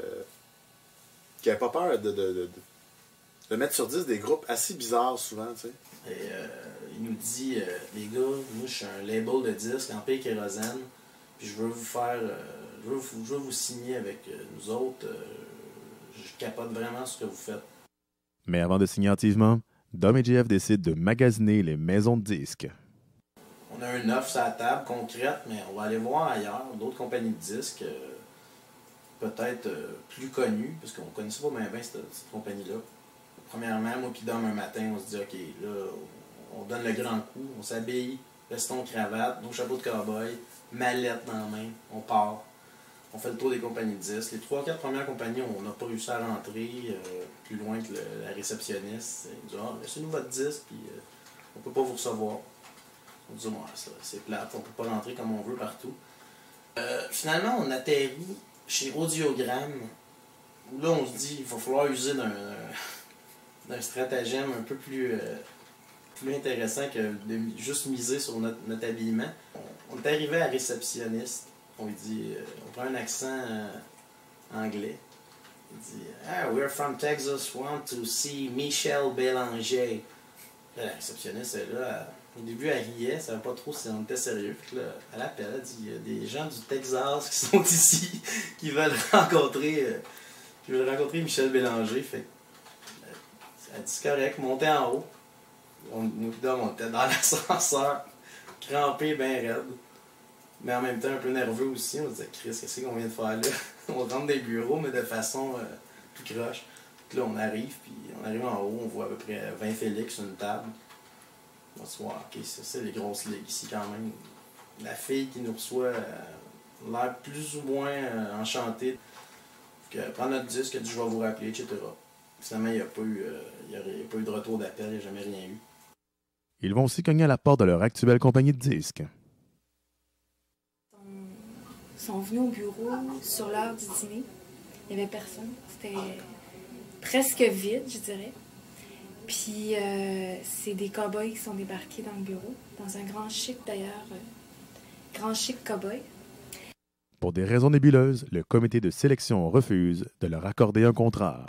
qui n'avait pas peur de, de, de, de, de mettre sur dix des groupes assez bizarres souvent, tu sais. Et euh, il nous dit, euh, les gars, moi je suis un label de disques en paix kérosène, puis je veux vous faire, euh, je, veux, je veux vous signer avec euh, nous autres, euh, je capote vraiment ce que vous faites. Mais avant de signer activement, Dom et J F décident de magasiner les maisons de disques. On a un offre sur la table concrète, mais on va aller voir ailleurs, d'autres compagnies de disques, euh, peut-être euh, plus connues, parce qu'on ne connaissait pas bien, bien cette, cette compagnie-là. Premièrement, moi puis Dom, un matin, on se dit, OK, là, on donne le grand coup, on s'habille, veston, cravate, nos chapeaux de cow-boy, mallette dans la main, on part. On fait le tour des compagnies de disques. Les trois quatre premières compagnies, on n'a pas réussi à rentrer euh, plus loin que le, la réceptionniste. Elle dit, ah, laissez-nous votre disque, puis euh, on peut pas vous recevoir. On dit, ouais, ça, c'est plate, on peut pas rentrer comme on veut partout. Euh, finalement, on atterrit chez Audiogramme, où là, on se dit, il va falloir user d'un, d'un stratagème un peu plus, euh, plus intéressant que de juste miser sur notre, notre habillement. On, on est arrivé à la réceptionniste. On lui dit, euh, on prend un accent euh, anglais. Il dit, ah, we're from Texas, want to see Michel Bélanger. Là, la réceptionniste, elle, là, au début, elle riait, elle ne savait pas trop si on était sérieux. Puis là, elle appelle, elle dit, il y a des gens du Texas qui sont ici, qui veulent rencontrer, euh, qui veulent rencontrer Michel Bélanger. Fait euh, elle dit, c'est correct, montez en haut. On, nous, on était dans l'ascenseur, crampé, bien raide. Mais en même temps, un peu nerveux aussi. On se disait, Chris, qu'est-ce qu'on vient de faire là? On rentre des bureaux, mais de façon euh, plus croche. Puis là, on arrive, puis on arrive en haut, on voit à peu près vingt Félix sur une table. On se dit, wow, ok, ça, c'est les grosses ligues ici quand même. La fille qui nous reçoit euh, l'air plus ou moins euh, enchantée. Que, prends notre disque, elle dit, je vais vous rappeler, et cetera. Finalement, il n'y a, euh, a, a pas eu de retour d'appel, il n'y a jamais rien eu. Ils vont aussi cogner à la porte de leur actuelle compagnie de disques. Ils sont venus au bureau sur l'heure du dîner. Il n'y avait personne. C'était presque vide, je dirais. Puis, euh, c'est des cow-boys qui sont débarqués dans le bureau, dans un grand chic d'ailleurs, euh, grand chic cow-boy. Pour des raisons nébuleuses, le comité de sélection refuse de leur accorder un contrat.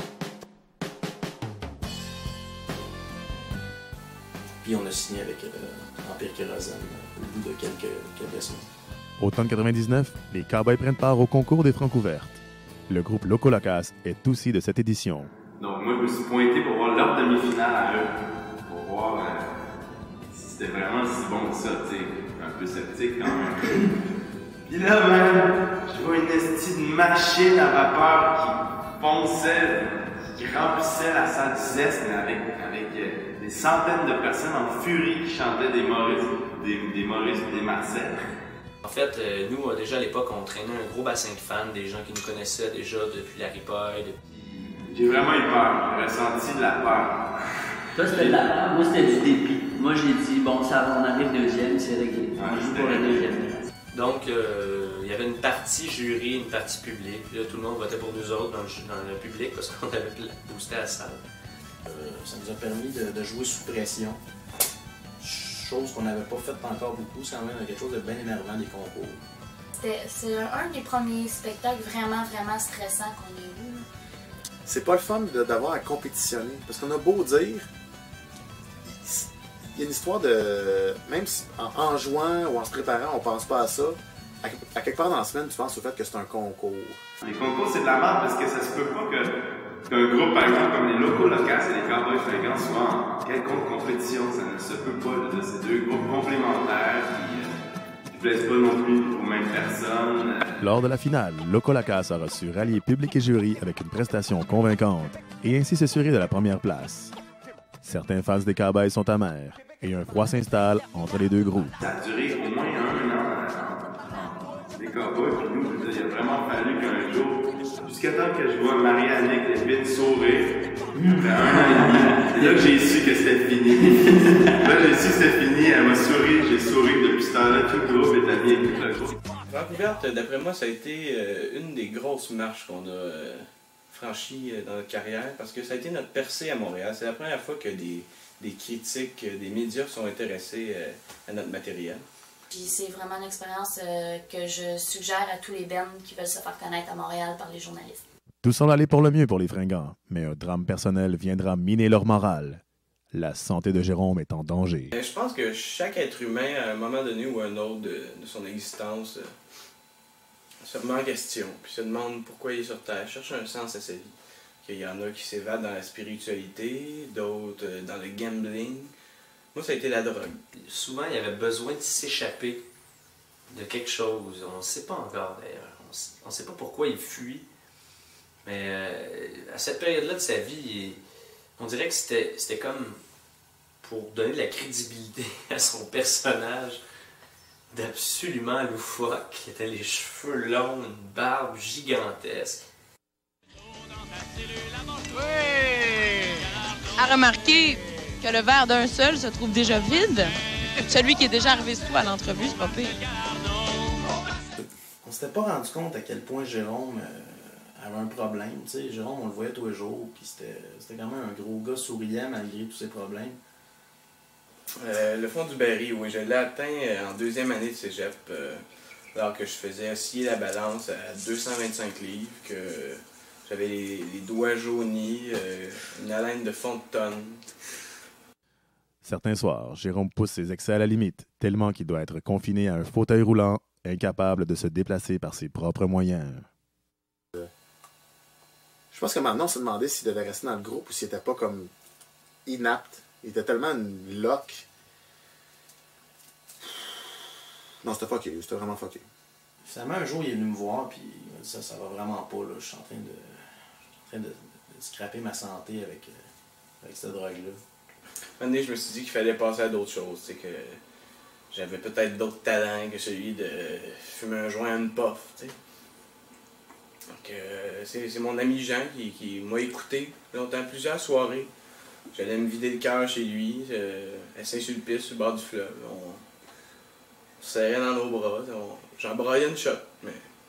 Puis on a signé avec euh, Empire Kérosène euh, au bout de quelques, quelques semaines. Automne quatre-vingt-dix-neuf, les Cowboys prennent part au concours des Francs ouvertes. Le groupe Loco Locas est aussi de cette édition. Donc moi, je me suis pointé pour voir leur demi-finale à eux, pour voir euh, si c'était vraiment si bon que ça, tu sais, un peu sceptique quand même. Puis là, man, je vois une estie de machine à vapeur qui fonçait, qui remplissait la salle du Zest, mais avec, avec euh, des centaines de personnes en furie qui chantaient des Maurice, des, des Maurice et des Marcel. En fait, euh, nous, euh, déjà à l'époque, on traînait un gros bassin de fans, des gens qui nous connaissaient déjà depuis Larry Boy. Depuis... J'ai vraiment eu peur, j'ai ressenti de la peur. Toi, c'était de la peur, moi, c'était du dépit. Moi, j'ai dit, bon, ça, on arrive deuxième, c'est réglé. On joue pour la deuxième. Donc, euh, il y avait une partie jury, une partie publique. Puis là, tout le monde votait pour nous autres dans le, dans le public parce qu'on avait boosté la salle. Euh, ça nous a permis de, de jouer sous pression. Chose qu'on n'avait pas faite encore beaucoup, c'est quand même quelque chose de bien énervant des concours. C'est un des premiers spectacles vraiment, vraiment stressants qu'on a eu. C'est pas le fun d'avoir à compétitionner, parce qu'on a beau dire, il y a une histoire de... Même si en, en jouant ou en se préparant, on pense pas à ça, à, à quelque part dans la semaine, tu penses au fait que c'est un concours. Les concours, c'est de la merde parce que ça se peut pas que... qu'un groupe, par exemple, comme les Loco Locas et les Cowboys Fringants soient en quelconque compétition, ça ne se peut pas. C'est deux groupes complémentaires qui ne plaisent pas non plus aux mêmes personnes. Lors de la finale, Loco Locas a reçu rallier public et jury avec une prestation convaincante et ainsi s'assurer de la première place. Certains fans des Cowboys sont amers et un froid s'installe entre les deux groupes. Ça a duré au moins un an. Les Cowboys cowboy, puis nous, je veux dire, il a vraiment fallu qu'un jour, jusqu'à temps que je vois Marie-Annick Lépine sourire, après un an et demi, c'est là que j'ai su que c'était fini. Là, j'ai su que c'était fini, elle m'a souri, j'ai souri depuis ce temps-là, tout le groupe est ami avec tout le groupe. Francouverte, d'après moi, ça a été euh, une des grosses marches qu'on a euh, franchies euh, dans notre carrière, parce que ça a été notre percée à Montréal. C'est la première fois que des, des critiques, euh, des médias sont intéressés euh, à notre matériel. Puis c'est vraiment une expérience euh, que je suggère à tous les bands qui veulent se faire connaître à Montréal par les journalistes. Tout semble aller pour le mieux pour les Fringants, mais un drame personnel viendra miner leur morale. La santé de Jérôme est en danger. Je pense que chaque être humain, à un moment donné ou un autre de, de son existence, euh, se remet en question, puis se demande pourquoi il est sur Terre, cherche un sens à sa vie. Il y en a qui s'évadent dans la spiritualité, d'autres euh, dans le gambling. Moi, ça a été la drogue. Souvent, il y avait besoin de s'échapper de quelque chose. On ne sait pas encore, d'ailleurs. On ne sait pas pourquoi il fuit. Mais euh, à cette période-là de sa vie, il, on dirait que c'était, c'était comme pour donner de la crédibilité à son personnage d'absolument loufoque. Il était les cheveux longs, une barbe gigantesque. Oui! À remarquer que le verre d'un seul se trouve déjà vide. Celui qui est déjà arrivé sous à l'entrevue, c'est pas pire. On s'était pas rendu compte à quel point Jérôme euh, avait un problème. Tu sais, Jérôme, on le voyait tous les jours, puis c'était, c'était quand même un gros gars souriant malgré tous ses problèmes. Euh, le fond du baril, oui, je l'ai atteint euh, en deuxième année de cégep, euh, alors que je faisais osciller la balance à deux cent vingt-cinq livres, que j'avais les, les doigts jaunis, euh, une haleine de fond de tonne. Certains soirs, Jérôme pousse ses excès à la limite, tellement qu'il doit être confiné à un fauteuil roulant, incapable de se déplacer par ses propres moyens. Je pense que maintenant, on se demandait s'il devait rester dans le groupe ou s'il n'était pas comme inapte. Il était tellement une loque. Non, c'était fucké. C'était vraiment fucké. Finalement, un jour, il est venu me voir, puis il m'a dit ça, ça va vraiment pas. Là. Je suis en train de, je suis en train de, de scraper ma santé avec, euh, avec cette drogue-là. Un moment donné, je me suis dit qu'il fallait passer à d'autres choses. C'est que j'avais peut-être d'autres talents que celui de fumer un joint à une puff. T'sais. Donc, euh, c'est, c'est mon ami Jean qui, qui m'a écouté longtemps, plusieurs soirées. J'allais me vider le cœur chez lui, euh, à Saint-Sulpice, sur le bord du fleuve. On, on se serrait dans nos bras. On, j'en braillais une shot, mais...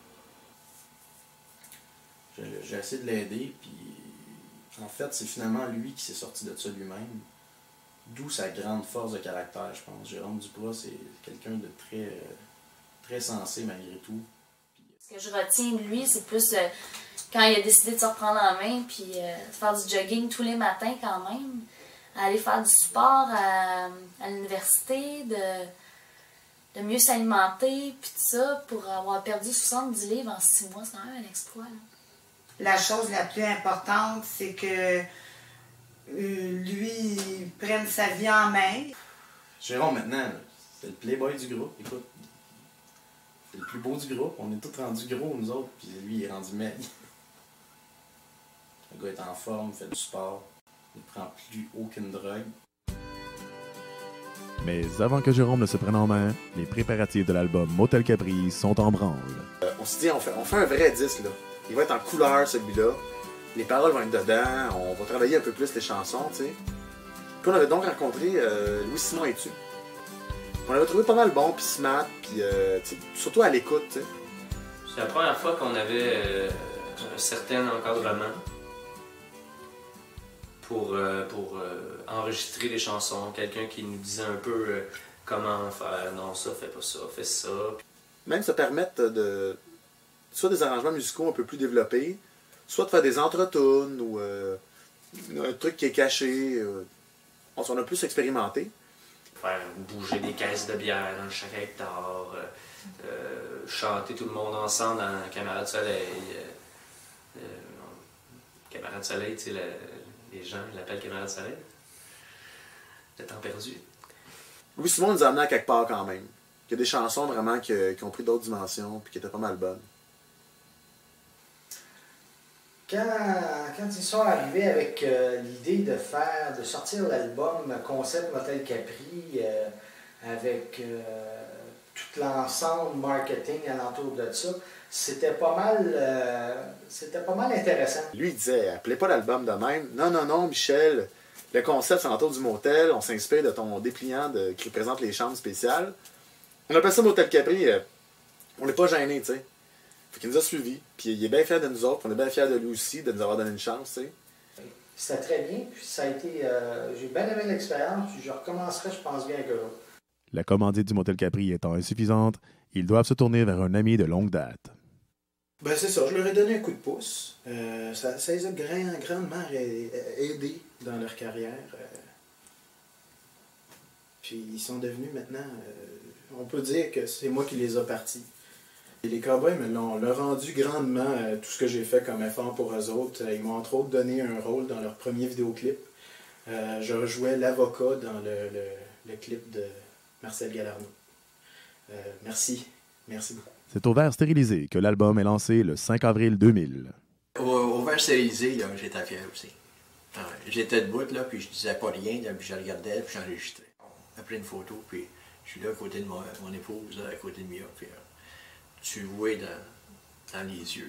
J'ai, j'ai essayé de l'aider, puis en fait, c'est finalement lui qui s'est sorti de ça lui-même. D'où sa grande force de caractère, je pense. Jérôme Duprat, c'est quelqu'un de très, euh, très sensé malgré tout. Ce que je retiens de lui, c'est plus euh, quand il a décidé de se reprendre en main, puis euh, de faire du jogging tous les matins quand même, aller faire du sport à, à l'université, de, de mieux s'alimenter, puis tout ça, pour avoir perdu soixante-dix livres en six mois, c'est quand même un exploit. Là. La chose la plus importante, c'est que euh, lui il prenne sa vie en main. Jérôme, maintenant, là, c'est le playboy du groupe. Écoute, c'est le plus beau du groupe. On est tous rendus gros, nous autres, puis lui, il est rendu maigre. Le gars est en forme, il fait du sport, il ne prend plus aucune drogue. Mais avant que Jérôme ne se prenne en main, les préparatifs de l'album Motel Capri sont en branle. Euh, on s'est dit, on fait, on fait un vrai disque, là. Il va être en couleur, celui-là. Les paroles vont être dedans. On va travailler un peu plus les chansons, tu sais. Puis on avait donc rencontré euh, Louis-Simon Etu. On l'avait trouvé pas mal bon, puis smart, puis euh, surtout à l'écoute, tu sais. C'est la première fois qu'on avait euh, un certain encadrement pour, euh, pour euh, enregistrer les chansons. Quelqu'un qui nous disait un peu euh, comment faire. Non, ça, fais pas ça, fais ça. Même se permettre de... soit des arrangements musicaux un peu plus développés, soit de faire des entretunes ou euh, un truc qui est caché. Euh, on s'en a plus expérimenté. Faire bouger des caisses de bière dans chaque hectare, euh, euh, chanter tout le monde ensemble dans Camarade Soleil. Euh, euh, Camarade Soleil, tu sais, le, les gens l'appellent Camarade Soleil. Le temps perdu. Louis-Simon nous a amené à quelque part quand même. Il y a des chansons vraiment qui, qui ont pris d'autres dimensions et qui étaient pas mal bonnes. Quand, quand ils sont arrivés avec euh, l'idée de faire, de sortir l'album Concept Motel Capri euh, avec euh, tout l'ensemble marketing alentour de ça, c'était pas mal euh, c'était pas mal intéressant. Lui, il disait, appelez pas l'album de même. Non, non, non, Michel, le concept, c'est autour du motel, on s'inspire de ton dépliant de, qui représente les chambres spéciales. On appelle ça Motel Capri, euh, on n'est pas gêné, tu sais. Fait qu'il nous a suivis, puis il est bien fier de nous autres, on est bien fiers de lui aussi, de nous avoir donné une chance, tu sais. C'était très bien, puis ça a été... Euh, j'ai bien aimé l'expérience, puis je recommencerai, je pense bien que là. La commandite du Motel Capri étant insuffisante, ils doivent se tourner vers un ami de longue date. Ben c'est ça, je leur ai donné un coup de pouce. Euh, ça, ça les a grand, grandement aidés dans leur carrière. Euh, puis ils sont devenus maintenant... Euh, on peut dire que c'est moi qui les a partis. Et les Cowboys me l'ont rendu grandement euh, tout ce que j'ai fait comme effort pour eux autres. Ils m'ont entre autres donné un rôle dans leur premier vidéoclip. Euh, je rejouais l'avocat dans le, le, le clip de Marcel Galarno. Euh, merci. Merci beaucoup. C'est au verre stérilisé que l'album est lancé le cinq avril deux mille. Au, au verre stérilisé, là, j'étais fier aussi. Ah, j'étais debout, là, puis je disais pas rien, là, puis je regardais, puis j'enregistrais. Après une photo, puis je suis là à côté de mon, mon épouse, là, à côté de Mia, puis euh, tu vois dans, dans les yeux.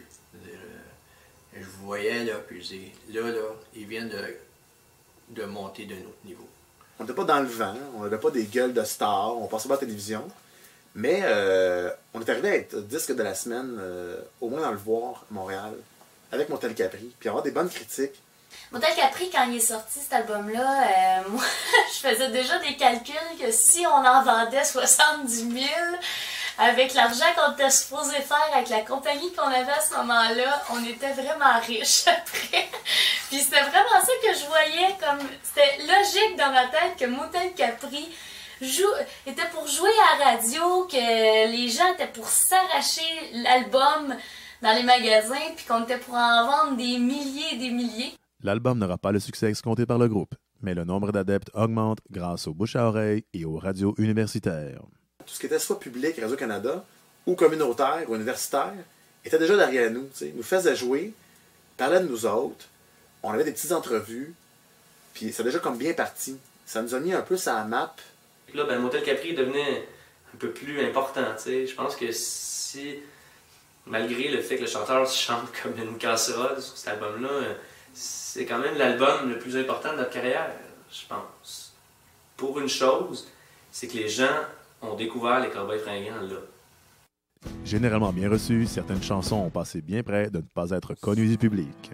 Euh, je voyais, là, puis je dis, là, là, ils viennent de, de monter d'un autre niveau. On n'était pas dans le vent, on n'avait pas des gueules de stars, on passait pas à la télévision. Mais euh, on est arrivé à être disque de la semaine, euh, au moins dans le voir, à Montréal, avec Motel Capri, puis avoir des bonnes critiques. Motel Capri, quand il est sorti cet album-là, euh, moi, je faisais déjà des calculs que si on en vendait soixante-dix mille, avec l'argent qu'on était supposé faire avec la compagnie qu'on avait à ce moment-là, on était vraiment riches après. Puis c'était vraiment ça que je voyais, comme c'était logique dans ma tête que Motel Capri Joue, était pour jouer à la radio, que les gens étaient pour s'arracher l'album dans les magasins, puis qu'on était pour en vendre des milliers et des milliers. L'album n'aura pas le succès escompté par le groupe, mais le nombre d'adeptes augmente grâce aux bouche à oreille et aux radios universitaires. Tout ce qui était soit public, Radio-Canada, ou communautaire, ou universitaire, était déjà derrière nous. T'sais. Nous faisait jouer, parlait de nous autres, on avait des petites entrevues, puis c'est déjà comme bien parti. Ça nous a mis un peu sur la map. Là, ben, Motel Capri devenait un peu plus important, tu sais. Je pense que si, malgré le fait que le chanteur chante comme une casserole sur cet album-là, c'est quand même l'album le plus important de notre carrière, je pense. Pour une chose, c'est que les gens ont découvert les Cowboys fringants là. Généralement bien reçues, certaines chansons ont passé bien près de ne pas être connues du public.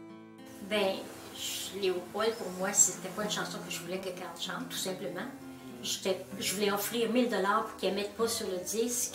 Ben, Léopold, pour moi, c'était pas une chanson que je voulais que Carl chante, tout simplement. Je voulais offrir mille dollars pour qu'elle ne mette pas sur le disque.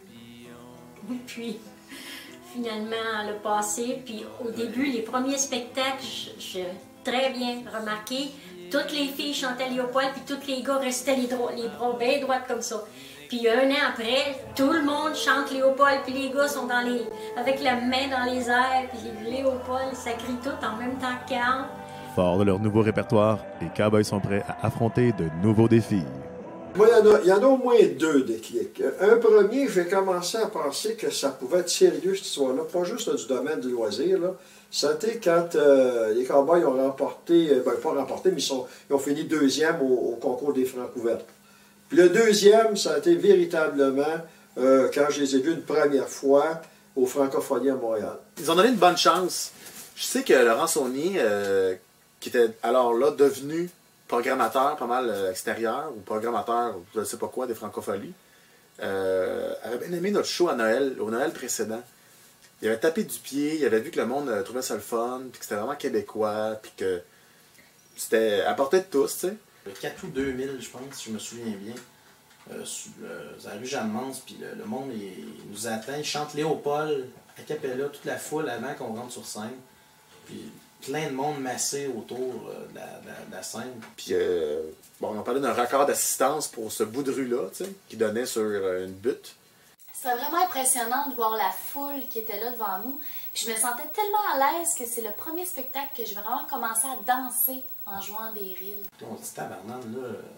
Puis, finalement, elle a passé. Puis, au début, les premiers spectacles, j'ai très bien remarqué, toutes les filles chantaient Léopold, puis tous les gars restaient les, les bras bien droits comme ça. Puis, un an après, tout le monde chante Léopold, puis les gars sont dans les, avec la main dans les airs, puis Léopold, ça crie tout en même temps que Carl. Fort de leur nouveau répertoire, les Cowboys sont prêts à affronter de nouveaux défis. Moi, il y en a, il y en a au moins deux déclics. Un premier, j'ai commencé à penser que ça pouvait être sérieux, cette histoire-là, pas juste là, du domaine du loisir. Là. C'était quand euh, les Cowboys ont remporté, ben pas remporté, mais ils, sont, ils ont fini deuxième au, au concours des Francs ouverts. Puis le deuxième, ça a été véritablement euh, quand je les ai vus une première fois au Francophonie à Montréal. Ils ont donné une bonne chance. Je sais que Laurent Saunier, euh, qui était alors là devenu programmateur pas mal euh, extérieur, ou programmateur, je ne sais pas quoi, des Francopholies, euh, avait bien aimé notre show à Noël, au Noël précédent. Il avait tapé du pied, il avait vu que le monde euh, trouvait ça le fun, puis que c'était vraiment québécois, puis que c'était à portée de tous, tu sais. Le quatre août deux mille, je pense, si je me souviens bien, euh, sur le, dans la rue Jeanne-Mance, puis le, le monde il, il nous attend, il chante Léopold a cappella, toute la foule avant qu'on rentre sur scène. Puis plein de monde massé autour euh, de, la, de, la, de la scène. Puis, euh, bon, on parlait d'un record d'assistance pour ce bout de rue-là, tu sais, qui donnait sur euh, une butte. C'était vraiment impressionnant de voir la foule qui était là devant nous. Puis je me sentais tellement à l'aise que c'est le premier spectacle que je vais vraiment commencer à danser en jouant des reels. On se dit, tabarnane, là, euh,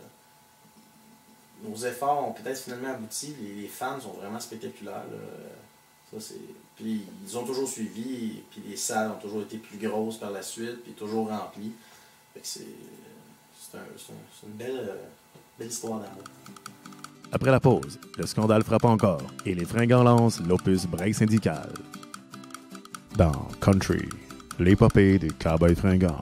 nos efforts ont peut-être finalement abouti. Les, les fans sont vraiment spectaculaires. Là. Ça, c'est... Puis ils ont toujours suivi, puis les salles ont toujours été plus grosses par la suite, puis toujours remplies. Fait que c'est, c'est, un, c'est, un, c'est une belle, euh, belle histoire d'amour. Après la pause, le scandale frappe encore et les fringants lancent l'opus break syndical. Dans Country, l'épopée des cowboys fringants.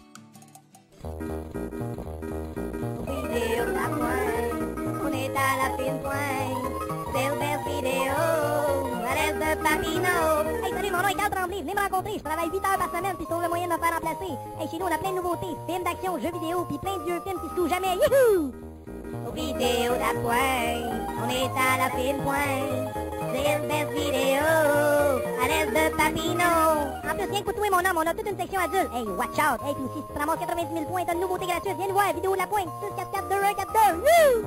Vidéo la pointe, on est à la fine pointe. Silver Vidéo, à l'est de Papineau. Hey, salut, mon nom est Carl Tremblay, venez me rencontrer. Je travaille huit heures par semaine, puis je trouve le moyen de me faire remplacer. Hey, chez nous, on a plein de nouveautés, films d'action, jeux vidéo, puis plein de vieux films qui se touchent jamais. Youhou! Vidéo la pointe, on est à la fine pointe. Silver Vidéo, à l'est de Papineau. En plus, rien que pour toi, mon homme, on a toute une section adulte. Hey, watch out! Hey, puis aussi, si tu ramasses quatre-vingt-dix mille points, t'as une nouveauté gratuite. Viens nous voir, Vidéo la pointe, six quatre quatre deux un quatre deux. Wouh!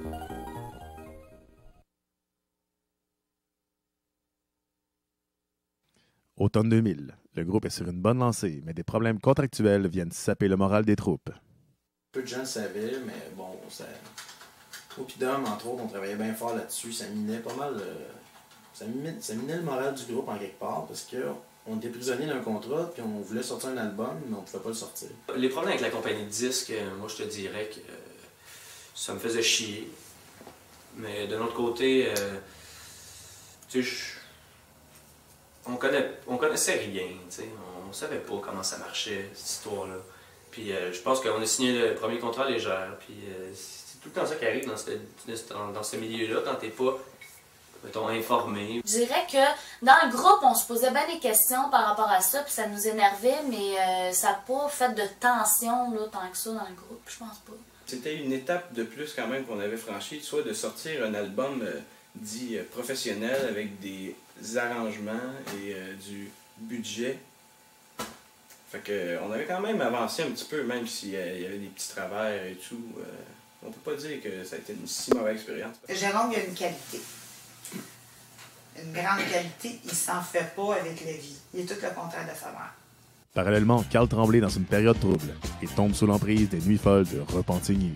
Automne deux mille, le groupe est sur une bonne lancée, mais des problèmes contractuels viennent saper le moral des troupes. Peu de gens le savaient, mais bon, ça... Au Pidum, entre autres, on travaillait bien fort là-dessus. Ça minait pas mal... Euh... Ça, minait... ça minait le moral du groupe en quelque part, parce qu'on était prisonniers d'un contrat, puis on voulait sortir un album, mais on pouvait pas le sortir. Les problèmes avec la compagnie de disques, moi je te dirais que euh, ça me faisait chier. Mais de l'autre côté, euh, tu sais, on, connaît... on connaissait rien, tu sais. On savait pas comment ça marchait, cette histoire-là. Puis euh, je pense qu'on a signé le premier contrat légère, puis euh, c'est tout le temps ça qui arrive dans ce, dans, dans ce milieu-là, quand t'es pas, mettons, informé. Je dirais que dans le groupe, on se posait bien des questions par rapport à ça, puis ça nous énervait, mais euh, ça n'a pas fait de tension là, tant que ça dans le groupe, je pense pas. C'était une étape de plus quand même qu'on avait franchie, soit de sortir un album euh, dit euh, professionnel avec des arrangements et euh, du budget. Fait que, on avait quand même avancé un petit peu, même s'il y avait des petits travers et tout. Euh, on peut pas dire que ça a été une si mauvaise expérience. Jérôme, il a une qualité. Une grande qualité, il s'en fait pas avec la vie. Il est tout le contraire de sa mère. Parallèlement, Carl Tremblay dans une période trouble et tombe sous l'emprise des nuits folles de Repentigny.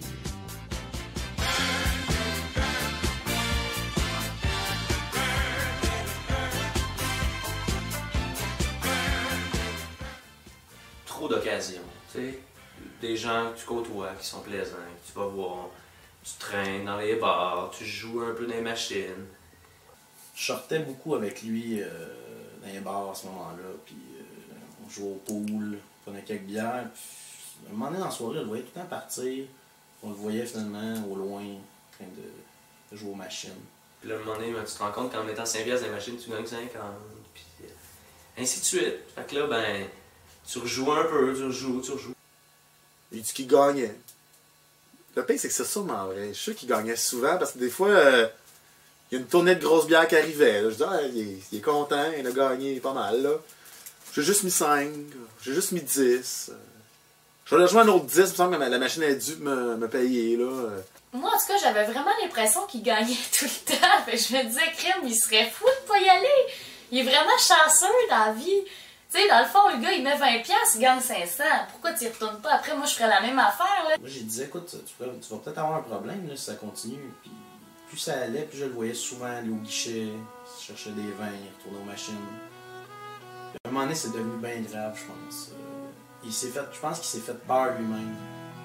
D'occasion, tu sais, des gens que tu côtoies qui sont plaisants, que tu vas voir, tu traînes dans les bars, tu joues un peu dans les machines. Je sortais beaucoup avec lui euh, dans les bars à ce moment-là, puis euh, on jouait au pool, on prenait quelques bières, puis un moment donné dans la soirée, on le voyait tout le temps partir, on le voyait finalement au loin, en train de, de jouer aux machines. Puis là, à un moment donné, tu te rends compte qu'en mettant cinq piastres dans les machines, tu gagnes cinquante, puis euh, ainsi de suite. Fait que là, ben... Tu rejoues un peu, tu rejoues, tu rejoues. Il dit qu'il gagnait. Le pire, c'est que c'est sûrement vrai. Je suis sûr qu'il gagnait souvent parce que des fois, euh, il y a une tournée de grosses bières qui arrivait. Là. Je dis, ah, il, est, il est content, il a gagné pas mal. Là. J'ai juste mis cinq, j'ai juste mis dix. Je vais aller jouer un autre dix, il me semble que la machine a dû me, me payer. Là. Moi, en tout cas, j'avais vraiment l'impression qu'il gagnait tout le temps. Fait que je me disais, crème, il serait fou de pas y aller. Il est vraiment chanceux dans la vie. Tu sais, dans le fond, le gars, il met vingt piastres, il gagne cinq cents. Pourquoi tu y retournes pas? Après, moi, je ferais la même affaire, là. Moi, j'ai dit, écoute, tu, tu vas peut-être avoir un problème, là, si ça continue. Puis, plus ça allait, plus je le voyais souvent aller au guichet, chercher des vins, retourner aux machines. Puis, à un moment donné, c'est devenu bien grave, je pense. Euh, il s'est fait, je pense qu'il s'est fait peur lui-même.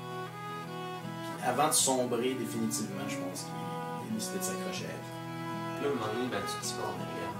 Puis, avant de sombrer définitivement, je pense qu'il a décidé de s'accrocher à elle. Puis là, à un moment donné, ben, tu te dis, bon, mais regarde,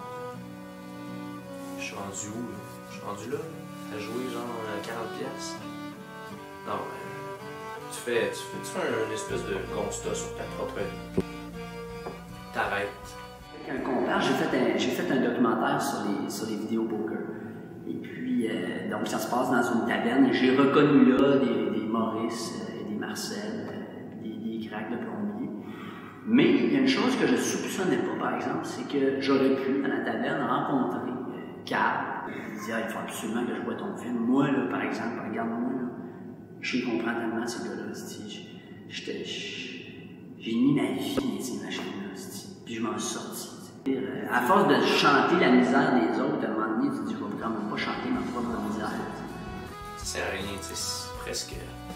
je suis rendu où, là? Je suis rendu là, à jouer genre quarante piastres. Non, mais tu fais, tu fais, tu fais un, une espèce de constat sur ta propre vie. T'arrêtes. Avec un compère, j'ai fait un, j'ai fait un documentaire sur les, sur les vidéos poker. Et puis, euh, donc ça se passe dans une taverne et j'ai reconnu là des, des Maurice, euh, des Marcel, euh, des, des cracks de plombier. Mais il y a une chose que je ne soupçonnais pas, par exemple, c'est que j'aurais pu, dans la taverne, rencontrer euh, Carl. Il dit, ah, il faut absolument que je vois ton film. Moi, là, par exemple, regarde-moi, là, je comprends tellement ces gars-là, j'ai mis ma vie dans ces machines-là, puis je m'en suis sorti. Euh, à force de chanter la misère des autres, à un moment donné, tu te dis, je vais quand même pas chanter ma propre misère. Ça sert à rien, tu sais, c'est presque...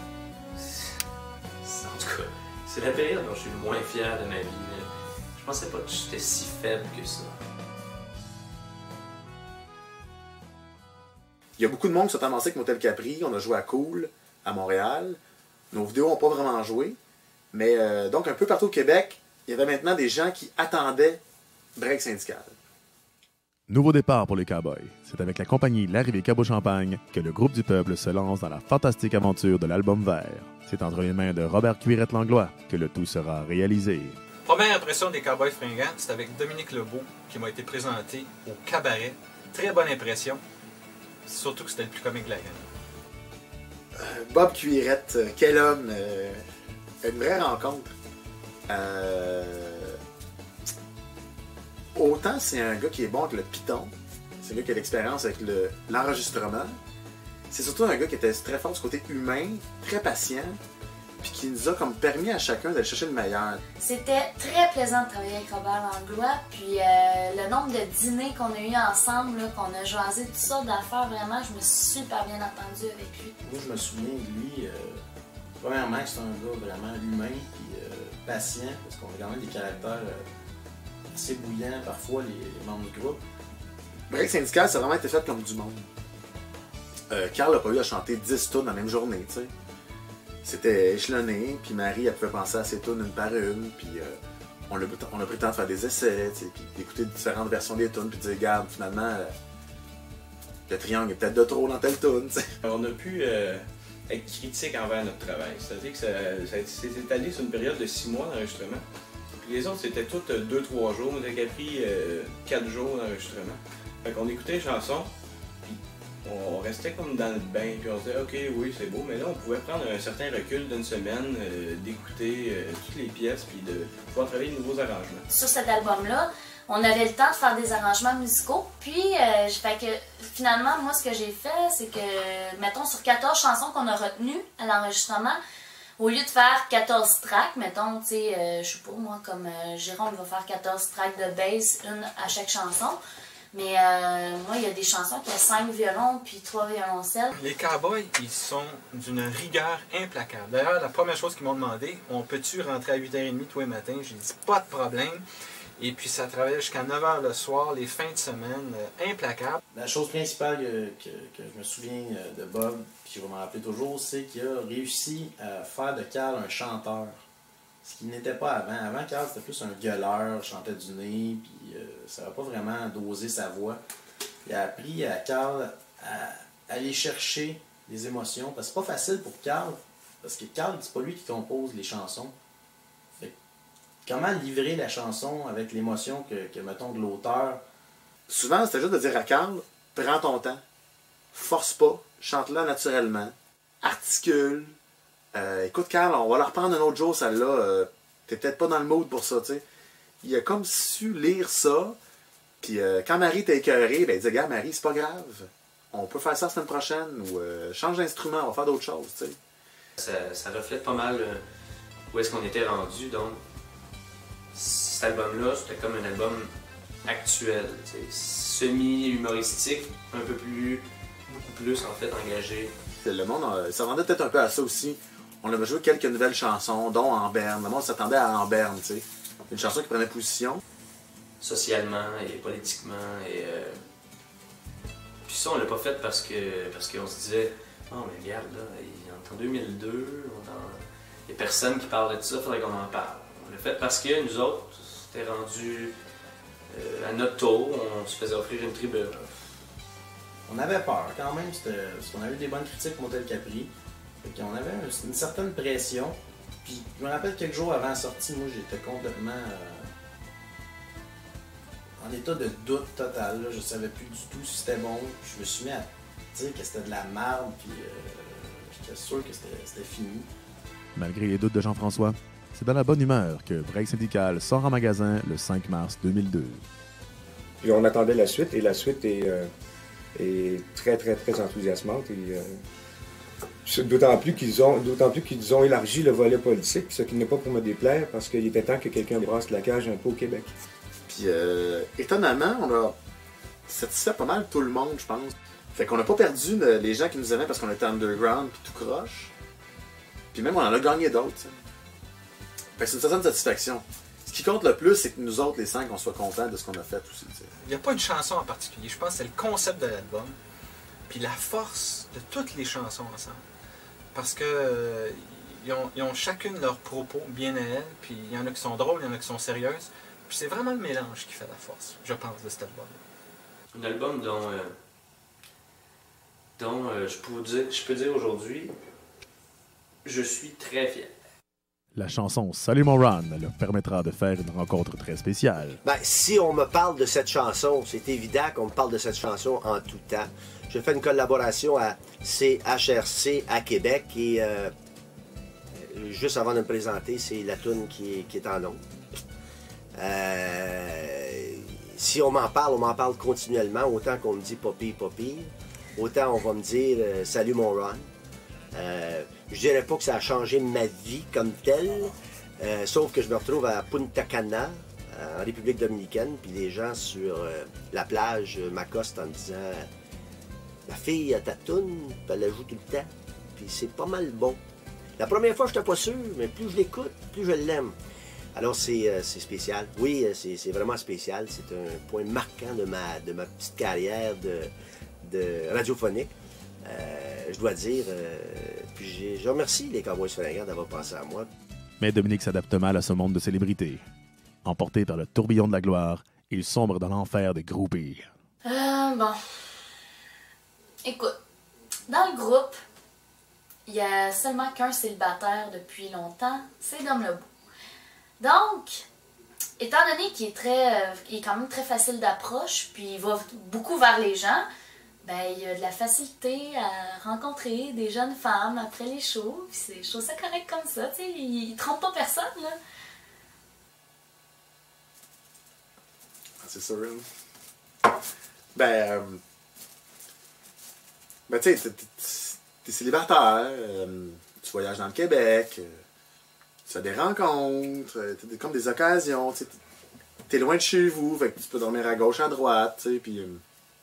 C'est... En tout cas, c'est la période dont je suis le moins fier de ma vie. Là. Je pensais pas que j'étais si faible que ça. Il y a beaucoup de monde qui sont avancés avec Motel Capri. On a joué à Cool, à Montréal. Nos vidéos n'ont pas vraiment joué. Mais euh, donc, un peu partout au Québec, il y avait maintenant des gens qui attendaient Break Syndical. Nouveau départ pour les Cowboys. C'est avec la compagnie L'Arrivée Cabot-Champagne que le groupe du peuple se lance dans la fantastique aventure de l'album vert. C'est entre les mains de Robert Cuirette-Langlois que le tout sera réalisé. Première impression des Cowboys fringants, c'est avec Dominique Lebeau qui m'a été présenté au cabaret. Très bonne impression, surtout que c'était le plus comique de la gang. Euh, Bob Cuirette, euh, quel homme! Euh, une vraie rencontre. Euh, autant c'est un gars qui est bon avec le piton, c'est un gars qui a l'expérience avec le, l'enregistrement. C'est surtout un gars qui était très fort du côté humain, très patient, puis qui nous a comme permis à chacun d'aller chercher le meilleur. C'était très plaisant de travailler avec Robert Langlois, puis euh, le nombre de dîners qu'on a eu ensemble, là, qu'on a jasé toutes sortes d'affaires, vraiment, je me suis super bien entendue avec lui. Moi, je me souviens de lui, euh, premièrement, c'est un gars vraiment humain, puis euh, patient, parce qu'on a quand même des caractères euh, assez bouillants, parfois, les, les membres du groupe. Break Syndical, ça a vraiment été fait comme du monde. Euh, Carl n'a pas eu à chanter dix tunes la même journée, tu sais. C'était échelonné, puis Marie, elle pouvait penser à ses tunes une par une, puis euh, on, a, on a pris le temps de faire des essais, tu sais, puis d'écouter différentes versions des tunes, puis de dire, regarde, finalement, euh, le triangle est peut-être de trop dans telle tune, tu sais. On a pu euh, être critique envers notre travail, c'est-à-dire que ça, ça s'est étalé sur une période de six mois d'enregistrement, puis les autres, c'était toutes deux trois jours, on avait pris euh, quatre jours d'enregistrement. Fait qu'on écoutait les chansons, on restait comme dans le bain, puis on se disait, ok, oui, c'est beau, mais là, on pouvait prendre un certain recul d'une semaine, euh, d'écouter euh, toutes les pièces, puis de pouvoir travailler de nouveaux arrangements. Sur cet album-là, on avait le temps de faire des arrangements musicaux, puis euh, fait que finalement, moi, ce que j'ai fait, c'est que, mettons, sur quatorze chansons qu'on a retenues à l'enregistrement, au lieu de faire quatorze tracks, mettons, tu sais, euh, je sais pas, moi, comme euh, Jérôme va faire quatorze tracks de bass, une à chaque chanson. Mais euh, moi, il y a des chansons qui ont cinq violons puis trois violoncelles. Les Cowboys, ils sont d'une rigueur implacable. D'ailleurs, la première chose qu'ils m'ont demandé, on peut-tu rentrer à huit heures trente tous les matins? J'ai dit, pas de problème. Et puis, ça travaillait jusqu'à neuf heures le soir, les fins de semaine, euh, implacable. La chose principale que, que, que je me souviens de Bob, puis je vais m'en rappeler toujours, c'est qu'il a réussi à faire de Carl un chanteur. Ce qui n'était pas avant. Avant, Carl, c'était plus un gueuleur, chantait du nez, puis euh, ça n'avait pas vraiment dosé sa voix. Il a appris à Carl à aller chercher les émotions, parce que c'est pas facile pour Carl, parce que Carl, c'est pas lui qui compose les chansons. Fait que, comment livrer la chanson avec l'émotion que, que, mettons, de l'auteur? Souvent, c'était juste de dire à Carl, prends ton temps, force pas, chante-la naturellement, articule. Euh, écoute, Carl, on va la reprendre un autre jour, celle-là. Euh, T'es peut-être pas dans le mood pour ça, tu sais. Il a comme su lire ça. Puis euh, quand Marie t'a écœuré, ben, il dit, regarde, Marie, c'est pas grave. On peut faire ça la semaine prochaine. Ou euh, change d'instrument, on va faire d'autres choses, tu sais. Ça, ça reflète pas mal euh, où est-ce qu'on était rendu. Donc, cet album-là, c'était comme un album actuel, semi-humoristique, un peu plus, beaucoup plus, en fait, engagé. Le monde euh, s'attendait peut-être un peu à ça aussi. On avait joué quelques nouvelles chansons, dont En Berne. Le monde s'attendait à En Berne, tu sais. Une chanson qui prenait position. Socialement et politiquement. Et, euh... Puis ça, on l'a pas fait parce que parce qu'on se disait, oh, mais regarde, là, en deux mille deux, il n'y a personne qui parle de ça, il faudrait qu'on en parle. On l'a fait parce que nous autres, c'était rendu euh, à notre tour, on se faisait offrir une tribune. On avait peur quand même, parce qu'on a eu des bonnes critiques pour Motel Capri. On avait une certaine pression. Puis je me rappelle quelques jours avant la sortie, moi j'étais complètement euh, en état de doute total. Là. Je savais plus du tout si c'était bon. Je me suis mis à dire que c'était de la merde, puis euh, j'étais sûr que c'était fini. Malgré les doutes de Jean-François, c'est dans la bonne humeur que Break Syndical sort en magasin le cinq mars deux mille deux. Et on attendait la suite, et la suite est, euh, est très, très, très enthousiasmante. Et, euh, d'autant plus qu'ils ont, d'autant plus qu'ils ont élargi le volet politique, ce qui n'est pas pour me déplaire, parce qu'il était temps que quelqu'un brasse la cage un peu au Québec. Puis, euh, étonnamment, on a satisfait pas mal tout le monde, je pense. Fait qu'on n'a pas perdu le, les gens qui nous aimaient parce qu'on était underground puis tout croche. Puis même, on en a gagné d'autres. Fait que c'est une certaine satisfaction. Ce qui compte le plus, c'est que nous autres, les cinq, on soit contents de ce qu'on a fait aussi. T'sais. Il n'y a pas une chanson en particulier. Je pense que c'est le concept de l'album. Puis la force de toutes les chansons ensemble. Parce que euh, ils ont, ils ont chacune leur propos bien à elles, puis il y en a qui sont drôles, il y en a qui sont sérieuses. Puis c'est vraiment le mélange qui fait la force, je pense, de cet album. Un album dont, euh, dont euh, je, peux dire, je peux dire aujourd'hui, je suis très fier. La chanson Salut mon Ron leur permettra de faire une rencontre très spéciale. Ben, si on me parle de cette chanson, c'est évident qu'on me parle de cette chanson en tout temps. J'ai fait une collaboration à C H R C à Québec et euh, juste avant de me présenter, c'est la toune qui est, qui est en long. Euh, si on m'en parle, on m'en parle continuellement, autant qu'on me dit Poppy, Poppy, autant on va me dire euh, Salut mon Ron. Euh, je dirais pas que ça a changé ma vie comme telle, euh, sauf que je me retrouve à Punta Cana, euh, en République dominicaine, puis les gens sur euh, la plage m'accostent en me disant la fille a ta toune, puis elle la joue tout le temps, puis c'est pas mal bon. La première fois, je n'étais pas sûr, mais plus je l'écoute, plus je l'aime. Alors, c'est euh, spécial. Oui, c'est vraiment spécial. C'est un point marquant de ma, de ma petite carrière de, de radiophonique. Euh, je dois dire, euh, puis je remercie les Cowboys fringants d'avoir pensé à moi. Mais Dominique s'adapte mal à ce monde de célébrités. Emporté par le tourbillon de la gloire, il sombre dans l'enfer des groupies. Euh, bon. Écoute, dans le groupe, il y a seulement qu'un célibataire depuis longtemps, c'est Dom Lebeau. Donc, étant donné qu'il est très, euh, il est quand même très facile d'approche, puis il va beaucoup vers les gens, ben, il a de la facilité à rencontrer des jeunes femmes après les shows. Puis je trouve ça correct comme ça, tu sais, il, il trompe pas personne, là. C'est sûr. Ben, euh, ben tu sais, t'es célibataire, euh, tu voyages dans le Québec, euh, tu fais des rencontres, euh, t'as comme des occasions, tu t'es loin de chez vous, fait que tu peux dormir à gauche, à droite, tu sais, puis... Euh,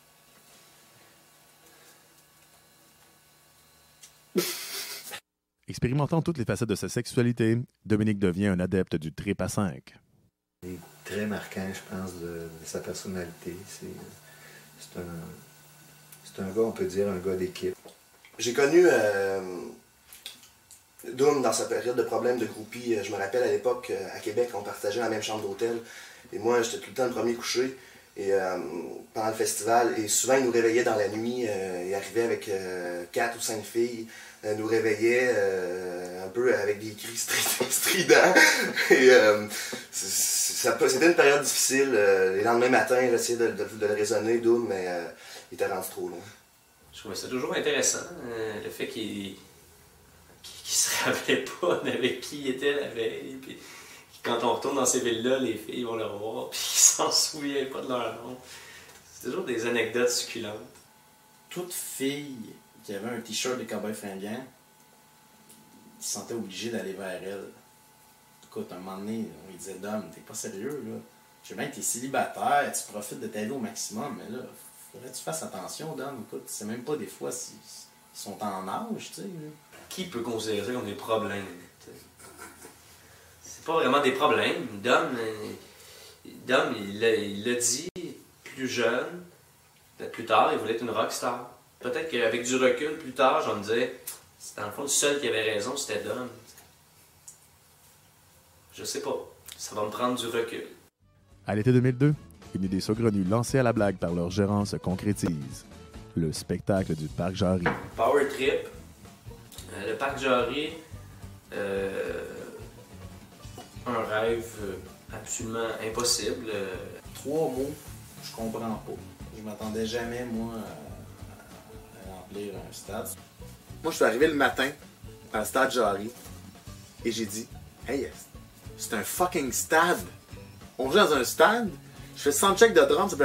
Expérimentant toutes les facettes de sa sexualité, Dominique devient un adepte du trip à cinq. C'est très marquant, je pense, de, de sa personnalité. C'est un, c'est un gars, on peut dire, un gars d'équipe. J'ai connu euh, Doom dans sa période de problèmes de groupie. Je me rappelle à l'époque, à Québec, on partageait la même chambre d'hôtel. Et moi, j'étais tout le temps le premier couché et, euh, pendant le festival. Et souvent, il nous réveillait dans la nuit. Euh, il arrivait avec euh, quatre ou cinq filles. Euh, nous réveillait euh, un peu avec des cris stridents. Et euh, c'était une période difficile. Euh, les lendemains matins, j'essayais de, de, de le raisonner, Doom, mais euh, il était rendu trop loin. Je trouvais ça toujours intéressant, euh, le fait qu'il qu'il se rappelait pas avec qui il était la veille. Puis quand on retourne dans ces villes-là, les filles vont le revoir, puis ils s'en souviennent pas de leur nom. C'est toujours des anecdotes succulentes. Toute fille qui avait un t-shirt des Cowboys fringants se sentait obligée d'aller vers elle. Écoute, un moment donné, on lui disait « Dom, t'es pas sérieux, là. Je sais bien que t'es célibataire, tu profites de ta vie au maximum, mais là, faudrait que tu fasses attention, Dom. Écoute, tu sais même pas des fois s'ils sont en âge, tu sais. Qui peut considérer ça comme des problèmes? C'est pas vraiment des problèmes. Dom, Dom il l'a dit plus jeune, peut-être plus tard, il voulait être une rockstar. Peut-être qu'avec du recul, plus tard, je vais me dire, c'est dans le fond le seul qui avait raison, c'était Dom. Je sais pas. Ça va me prendre du recul. À l'été deux mille deux, une idée saugrenue lancée à la blague par leur gérant se concrétise. Le spectacle du Parc Jarry. Power Trip. Euh, le Parc Jarry. Euh, un rêve absolument impossible. Trois mots, je comprends pas. Je m'attendais jamais, moi, à, à remplir un stade. Moi, je suis arrivé le matin à Stade Jarry et j'ai dit « Hey, c'est un fucking stade! On joue dans un stade, je fais soundcheck de drum, ça fait... »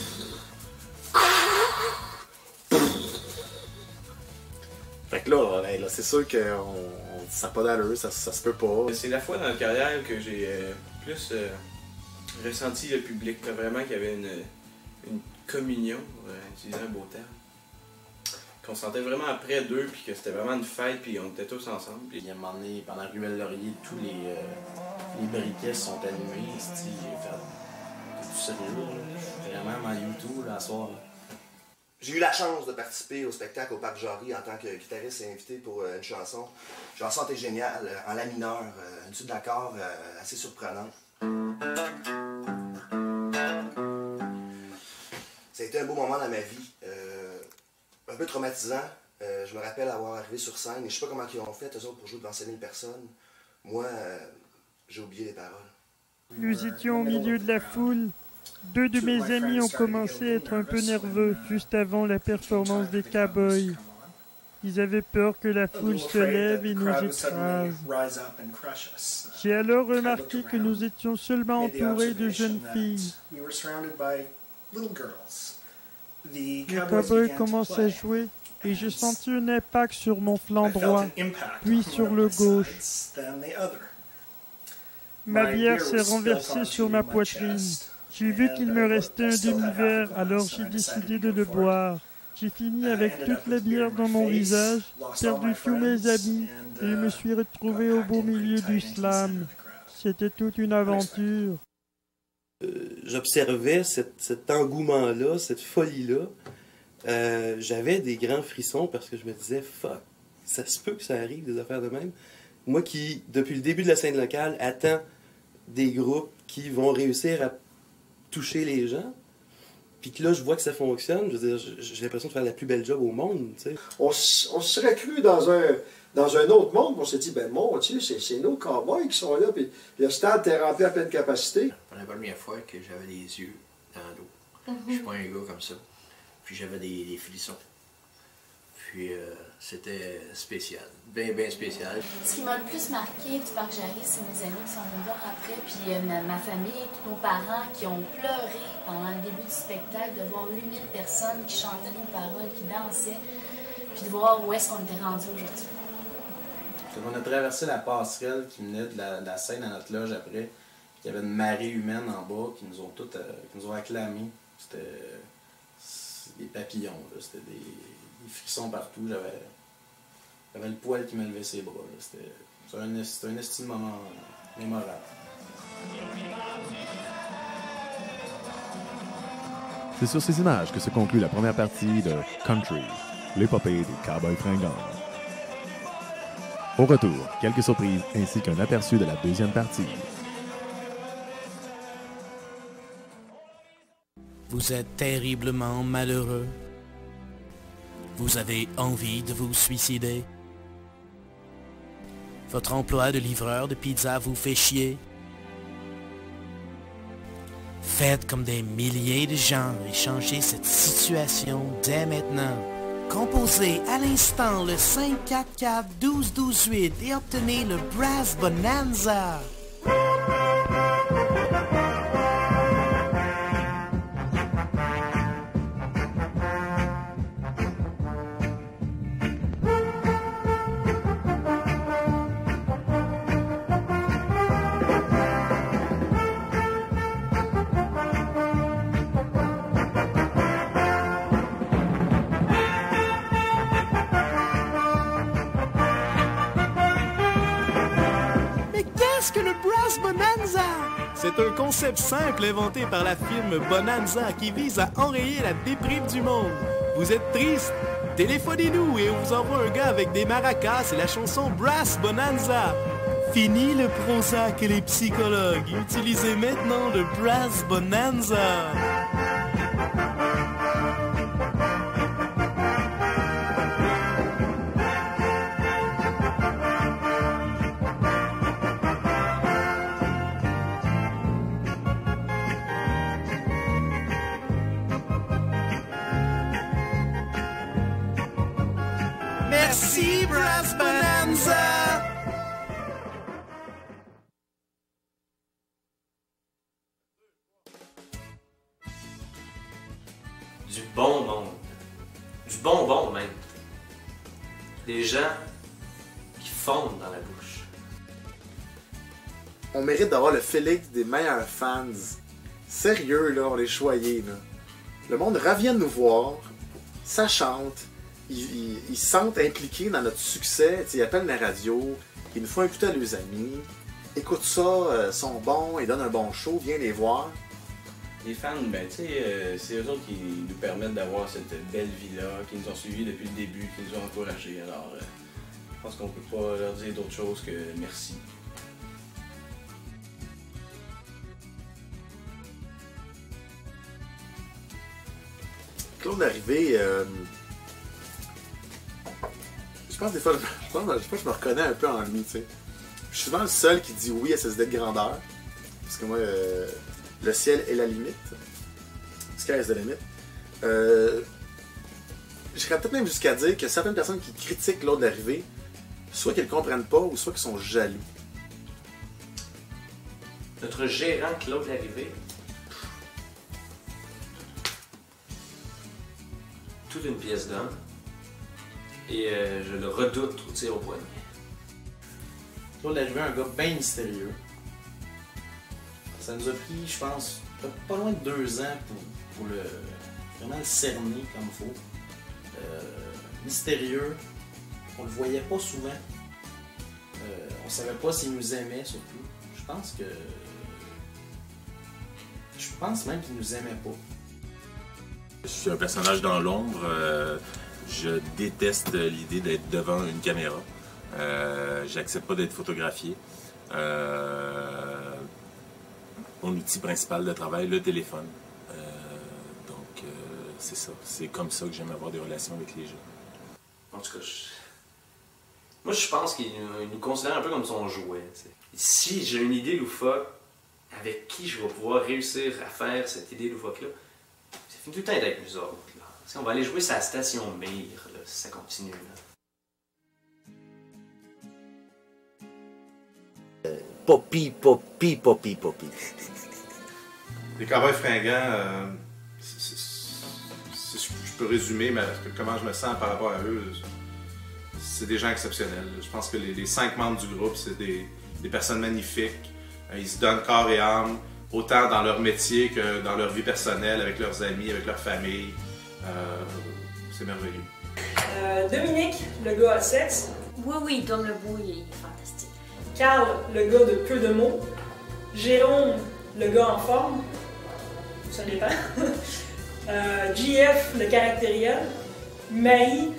Fait que là, là, là c'est sûr que on, on, ça n'a pas d'allure, ça, ça se peut pas. C'est la fois dans la carrière que j'ai euh, plus euh, ressenti le public, là, vraiment qu'il y avait une, une communion, pour euh, utiliser un beau terme. Qu'on se sentait vraiment après d'eux, puis que c'était vraiment une fête, puis on était tous ensemble. Puis... Il y a un moment donné, pendant Ruelle Laurier, tous les, euh, les briquets sont allumés. J'ai fait... T'es tout sérieux, là? Vraiment, ma YouTube, là, à soir, là. j'ai eu la chance de participer au spectacle au Parc Jarry en tant que guitariste et invité pour euh, une chanson. Chanson était géniale, euh, en la mineur, euh, une suite d'accords euh, assez surprenante. Ça a été un beau moment dans ma vie, euh, un peu traumatisant. Euh, je me rappelle avoir arrivé sur scène et je sais pas comment ils ont fait, eux autres, pour jouer devant cinq mille personnes. Moi, euh, j'ai oublié les paroles. Nous étions au milieu de la foule. Deux de mes amis ont commencé à être un peu nerveux juste avant la performance des Cowboys. Ils avaient peur que la foule se lève et nous écrase. J'ai alors remarqué que nous étions seulement entourés de jeunes filles. Les Cowboys commencent à jouer et je sentis un impact sur mon flanc droit, puis sur le gauche. Ma bière s'est renversée sur ma poitrine. J'ai vu qu'il me restait un demi-verre, alors j'ai décidé de le boire. J'ai fini avec toute la bière dans mon visage, perdu tous mes habits, et je me suis retrouvé au beau milieu du slam. C'était toute une aventure. Euh, J'observais cet, cet engouement-là, cette folie-là. Euh, J'avais des grands frissons parce que je me disais, fuck, ça se peut que ça arrive, des affaires de même. Moi qui, depuis le début de la scène locale, attends des groupes qui vont réussir à toucher les gens, puis que là, je vois que ça fonctionne, je veux dire, j'ai l'impression de faire la plus belle job au monde, tu sais. On, on se serait cru dans un, dans un autre monde, on s'est dit, ben mon Dieu, c'est nos cowboys qui sont là, puis le stade était rempli à pleine capacité. Pour la première fois que j'avais les yeux dans l'eau. Je suis pas un gars comme ça. Puis j'avais des, des frissons. Puis euh, c'était spécial, bien, bien spécial. Ce qui m'a le plus marqué du Parc Jarry, c'est mes amis qui sont venus voir après, puis euh, ma, ma famille, tous nos parents qui ont pleuré pendant le début du spectacle, de voir huit mille personnes qui chantaient nos paroles, qui dansaient, puis de voir où est-ce qu'on était rendu aujourd'hui. On a traversé la passerelle qui menait de la, de la scène à notre loge après, puis il y avait une marée humaine en bas qui nous ont toutes, euh, qui nous ont acclamés. C'était des papillons, c'était des... des frissons partout, j'avais j'avais le poil qui me levait ses bras. C'était un, un estime moment mémorable. C'est sur ces images que se conclut la première partie de Country, l'épopée des Cowboys fringants. Au retour, quelques surprises ainsi qu'un aperçu de la deuxième partie. Vous êtes terriblement malheureux. Vous avez envie de vous suicider. Votre emploi de livreur de pizza vous fait chier. Faites comme des milliers de gens et changez cette situation dès maintenant. Composez à l'instant le cinq quatre quatre douze douze huit et obtenez le Brass Bonanza. C'est un concept simple inventé par la firme Bonanza qui vise à enrayer la déprime du monde. Vous êtes triste? Téléphonez-nous et on vous envoie un gars avec des maracas et la chanson Brass Bonanza. Fini le Prozac et les psychologues. Utilisez maintenant le Brass Bonanza. Merci, Brass Bonanza! Du bon monde. Du bonbon, même. Des gens qui fondent dans la bouche. On mérite d'avoir le Félix des meilleurs fans. Sérieux, là, on les choyait, là. Le monde revient de nous voir, ça chante. Ils, ils, ils se sentent impliqués dans notre succès. T'sais, ils appellent la radio, ils nous font écouter à leurs amis. Écoute ça, euh, sont bons, ils donnent un bon show, viens les voir. Les fans, ben, tu sais, euh, c'est eux autres qui nous permettent d'avoir cette belle vie-là, qui nous ont suivis depuis le début, qui nous ont encouragés. Alors, euh, je pense qu'on peut pas leur dire d'autre chose que merci. Claude Larrivée, euh, je pense des fois, je pense, je pense que je me reconnais un peu en lui, tu sais. Je suis souvent le seul qui dit oui à cette idée de grandeur. Parce que moi, euh, le ciel est la limite. Sky is the limit. Euh, J'irais peut-être même jusqu'à dire que certaines personnes qui critiquent Claude Larrivée, soit qu'ils ne le comprennent pas, ou soit qu'ils sont jaloux. Notre gérant Claude Larrivée. Toute une pièce d'homme. Et euh, je le redoute au tir au poignet. Claude Larrivée, un gars bien mystérieux. Ça nous a pris, je pense, pas loin de deux ans pour, pour le, vraiment le cerner comme il faut. Euh, mystérieux, on le voyait pas souvent. Euh, on savait pas s'il nous aimait surtout. Je pense que... Je pense même qu'il nous aimait pas. Je suis un personnage dans l'ombre. Euh, je déteste l'idée d'être devant une caméra. Euh, J'accepte pas d'être photographié. Euh, mon outil principal de travail, le téléphone. Euh, donc, euh, c'est ça. C'est comme ça que j'aime avoir des relations avec les gens. En tout cas, je... moi je pense qu'il nous, il nous considère un peu comme son jouet. T'sais. Si j'ai une idée loufoque, avec qui je vais pouvoir réussir à faire cette idée loufoque-là, ça finit tout le temps avec nous autres. Là. On va aller jouer sa station Mire, là, si ça continue. Là. Poppy, Poppy, Poppy, Poppy. Les Cowboys fringants, euh, c est, c est, c est, je peux résumer mais, comment je me sens par rapport à eux. C'est des gens exceptionnels. Je pense que les, les cinq membres du groupe, c'est des, des personnes magnifiques. Ils se donnent corps et âme, autant dans leur métier que dans leur vie personnelle, avec leurs amis, avec leur famille. Euh, c'est merveilleux. Euh, Dominique, le gars à sexe. Oui, oui, Dom Lebeau, il est fantastique. Carl, le gars de peu de mots. Jérôme, le gars en forme. Ça dépend. euh, J F, le caractériel. Marie,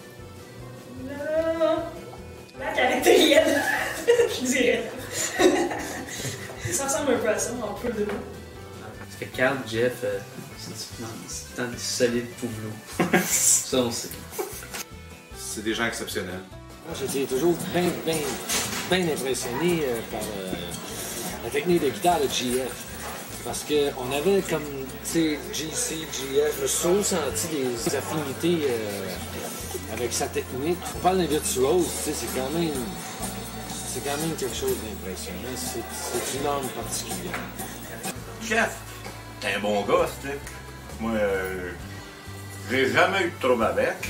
la, la caractérielle, je dirais. Ça ressemble un peu à ça, en peu de mots. Parce que Carl, Jeff, euh, c'est tout le temps des solides pouvelots. Ça, on sait. C'est des gens exceptionnels. Moi, j'étais toujours bien, bien, bien impressionné euh, par euh, la technique de guitare de J F. Parce qu'on avait comme, tu sais, G C, G F, je me suis toujours senti des affinités euh, avec sa technique. On parle d'un virtuose, tu sais, c'est quand même, c'est quand même quelque chose d'impressionnant. C'est une âme particulière. Jeff, t'es un bon gars, tu sais. Moi, euh, j'ai jamais eu de trouble avec.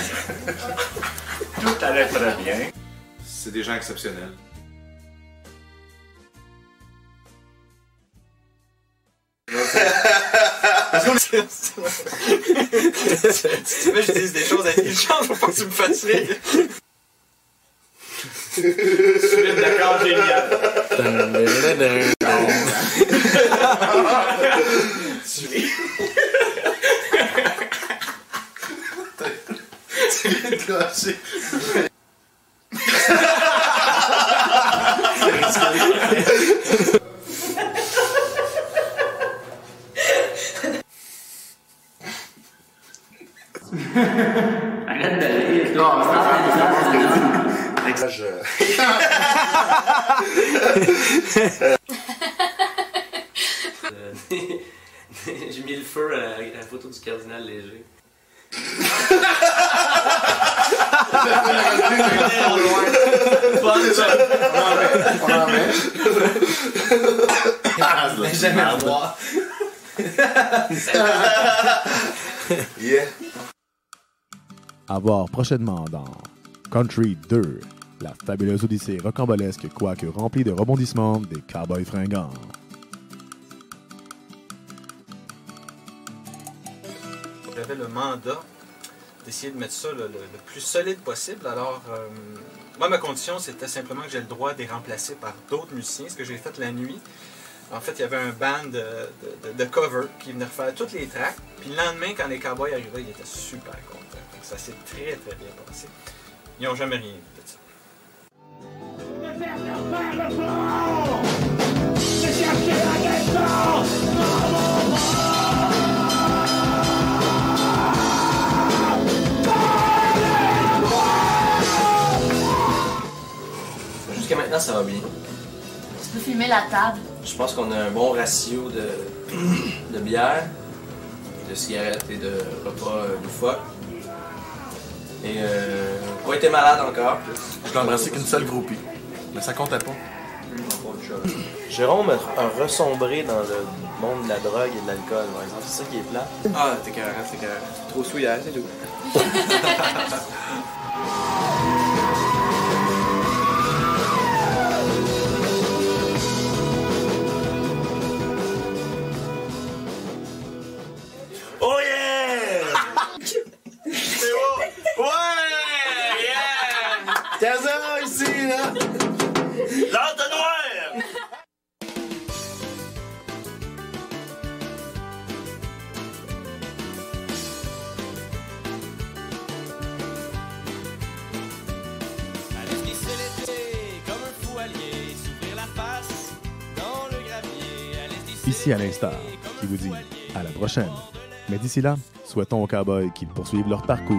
Tout allait très bien. C'est des gens exceptionnels. Si tu veux que je dise des choses intelligentes, faut pas que tu me fasses rire. Suite d'accord, génial. Tu viens de classer. Arrête d'aller. Non, Je... J'ai mis le feu à la photo du cardinal Léger. On jamais le voir. Yeah. À voir prochainement dans Country deux, la fabuleuse odyssée rocambolesque quoique remplie de rebondissements des Cowboys fringants. J'avais le mandat d'essayer de mettre ça le, le, le plus solide possible. Alors, euh, moi, ma condition, c'était simplement que j'ai le droit de les remplacer par d'autres musiciens, ce que j'ai fait la nuit. En fait, il y avait un band de, de, de cover qui venait refaire toutes les tracks. Puis le lendemain, quand les Cowboys arrivaient, ils étaient super contents. Donc ça s'est très très bien passé. Ils n'ont jamais rien vu de ça. Jusqu'à maintenant, ça va bien. Tu peux filmer la table. Je pense qu'on a un bon ratio de, de bière, de cigarettes et de repas euh, loufoques. Et euh, pas été malade encore. Je l'ai embrassé qu'une seule groupie. Mais ça comptait pas. Jérôme a ressombré dans le monde de la drogue et de l'alcool, par exemple. C'est ça qui est plat. Ah, t'es carré, t'es carré. Trop souillard, c'est tout. Oh yeah! C'est beau! Ouais! Yeah! Casa ici, là! L'entonnoir! Aller se glisser l'été comme un fou allié, s'ouvrir la face dans le gravier. Aller se glisser Ici Alain Star, qui vous dit à la prochaine. Mais d'ici là, souhaitons aux cowboys qu'ils poursuivent leur parcours.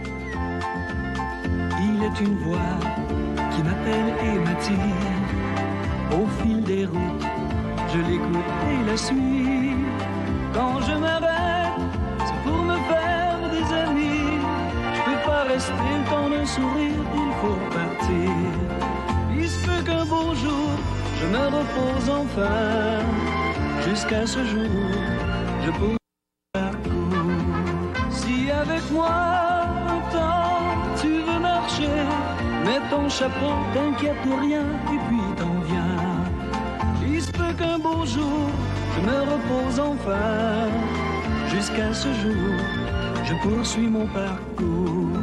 Il est une voix qui m'appelle et m'attire. Au fil des routes, je l'écoute et la suis. Quand je m'arrête, c'est pour me faire des amis. Je peux pas rester le temps d'un sourire, il faut partir. Il se peut qu'un beau jour, je me repose enfin. Jusqu'à ce jour, je pose le parcours. Si avec moi un temps tu veux marcher, mets ton chapeau, t'inquiète de rien, et puis t'en viens. Il se peut qu'un beau jour, je me repose enfin. Jusqu'à ce jour, je poursuis mon parcours.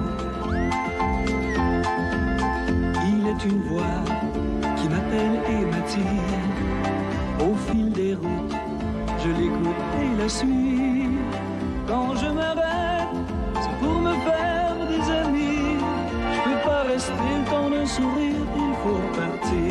Il est une voix qui m'appelle et m'attire. Au fil des routes, je l'écoute et la suis. Quand je m'arrête, c'est pour me faire des amis. Je peux pas rester le temps d'un sourire, il faut partir.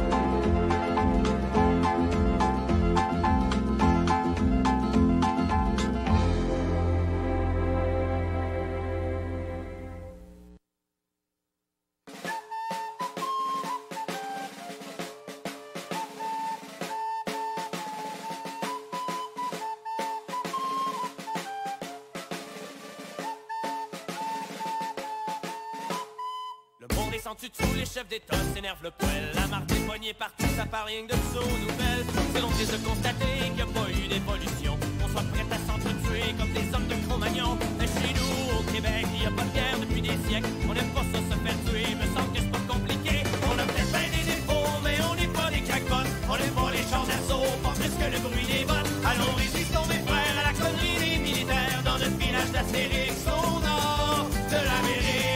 Le monde est sans tutu, les chefs d'État s'énervent le poil. La marque des poignets partout, ça parle rien que de psaudo nouvelles. C'est donc triste de constater qu'il n'y a pas eu d'évolution. On soit prêt à s'entretuer comme des hommes de Cro-Magnon. Mais chez nous, au Québec, il n'y a pas de guerre depuis des siècles. On n'aime pas ça se faire tuer, me semble que c'est pas compliqué. On a peut-être bien des défauts, mais on n'est pas des crackpots. On n'aime pas les chars d'assaut, pas plus que le bruit des bottes. Allons, résistons mes frères à la connerie des militaires. Dans notre village d'Astérix, au nord de l'Amérique.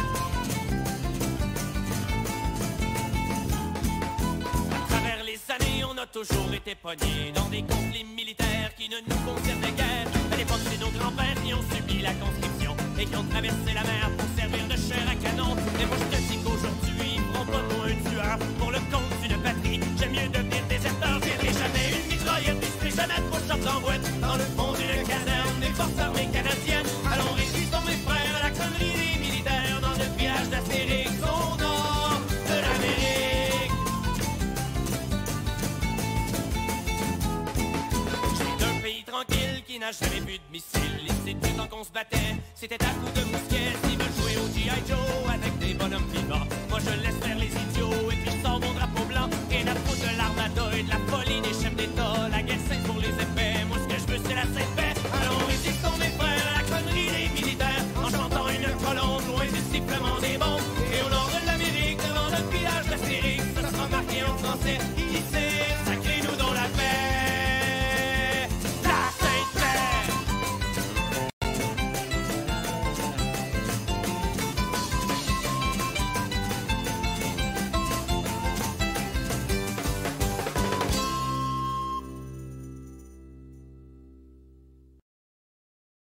On a toujours été pognés dans des conflits militaires qui ne nous concernaient guère. À l'époque, c'est nos grands-pères qui ont subi la conscription et qui ont traversé la mer pour servir de chair à canon. Mais moi, je te dis qu'aujourd'hui, ils feront pas de moi un tueur pour le compte d'une patrie. J'aime mieux devenir déserteur. J'irai jamais une mitraillette, puis je ferai jamais de push-ups en boîte dans le fond d'une caserne des forces armées canadiennes. Allons, résistons mes frères à la connerie des militaires dans notre village d'Astérix au nord de l'Amérique. Tranquille qui n'a jamais vu de missile. Ici, du temps qu'on se battait, c'était à coups de mousquet. S'ils veulent jouer au G I Joe avec des bonhommes vivants, moi je laisse faire les idiots et puis je sors mon drapeau blanc. Rien à foutre de l'armada et de la folie des chefs d'État. La guerre c'est pour les épais, moi ce que je veux c'est la sainte paix. Allons résistons mes frères à la connerie des militaires en chantant une colombe loin du sifflement des bombes. Et au nord de l'Amérique, devant notre village d'Astérix, ça sera marqué en français.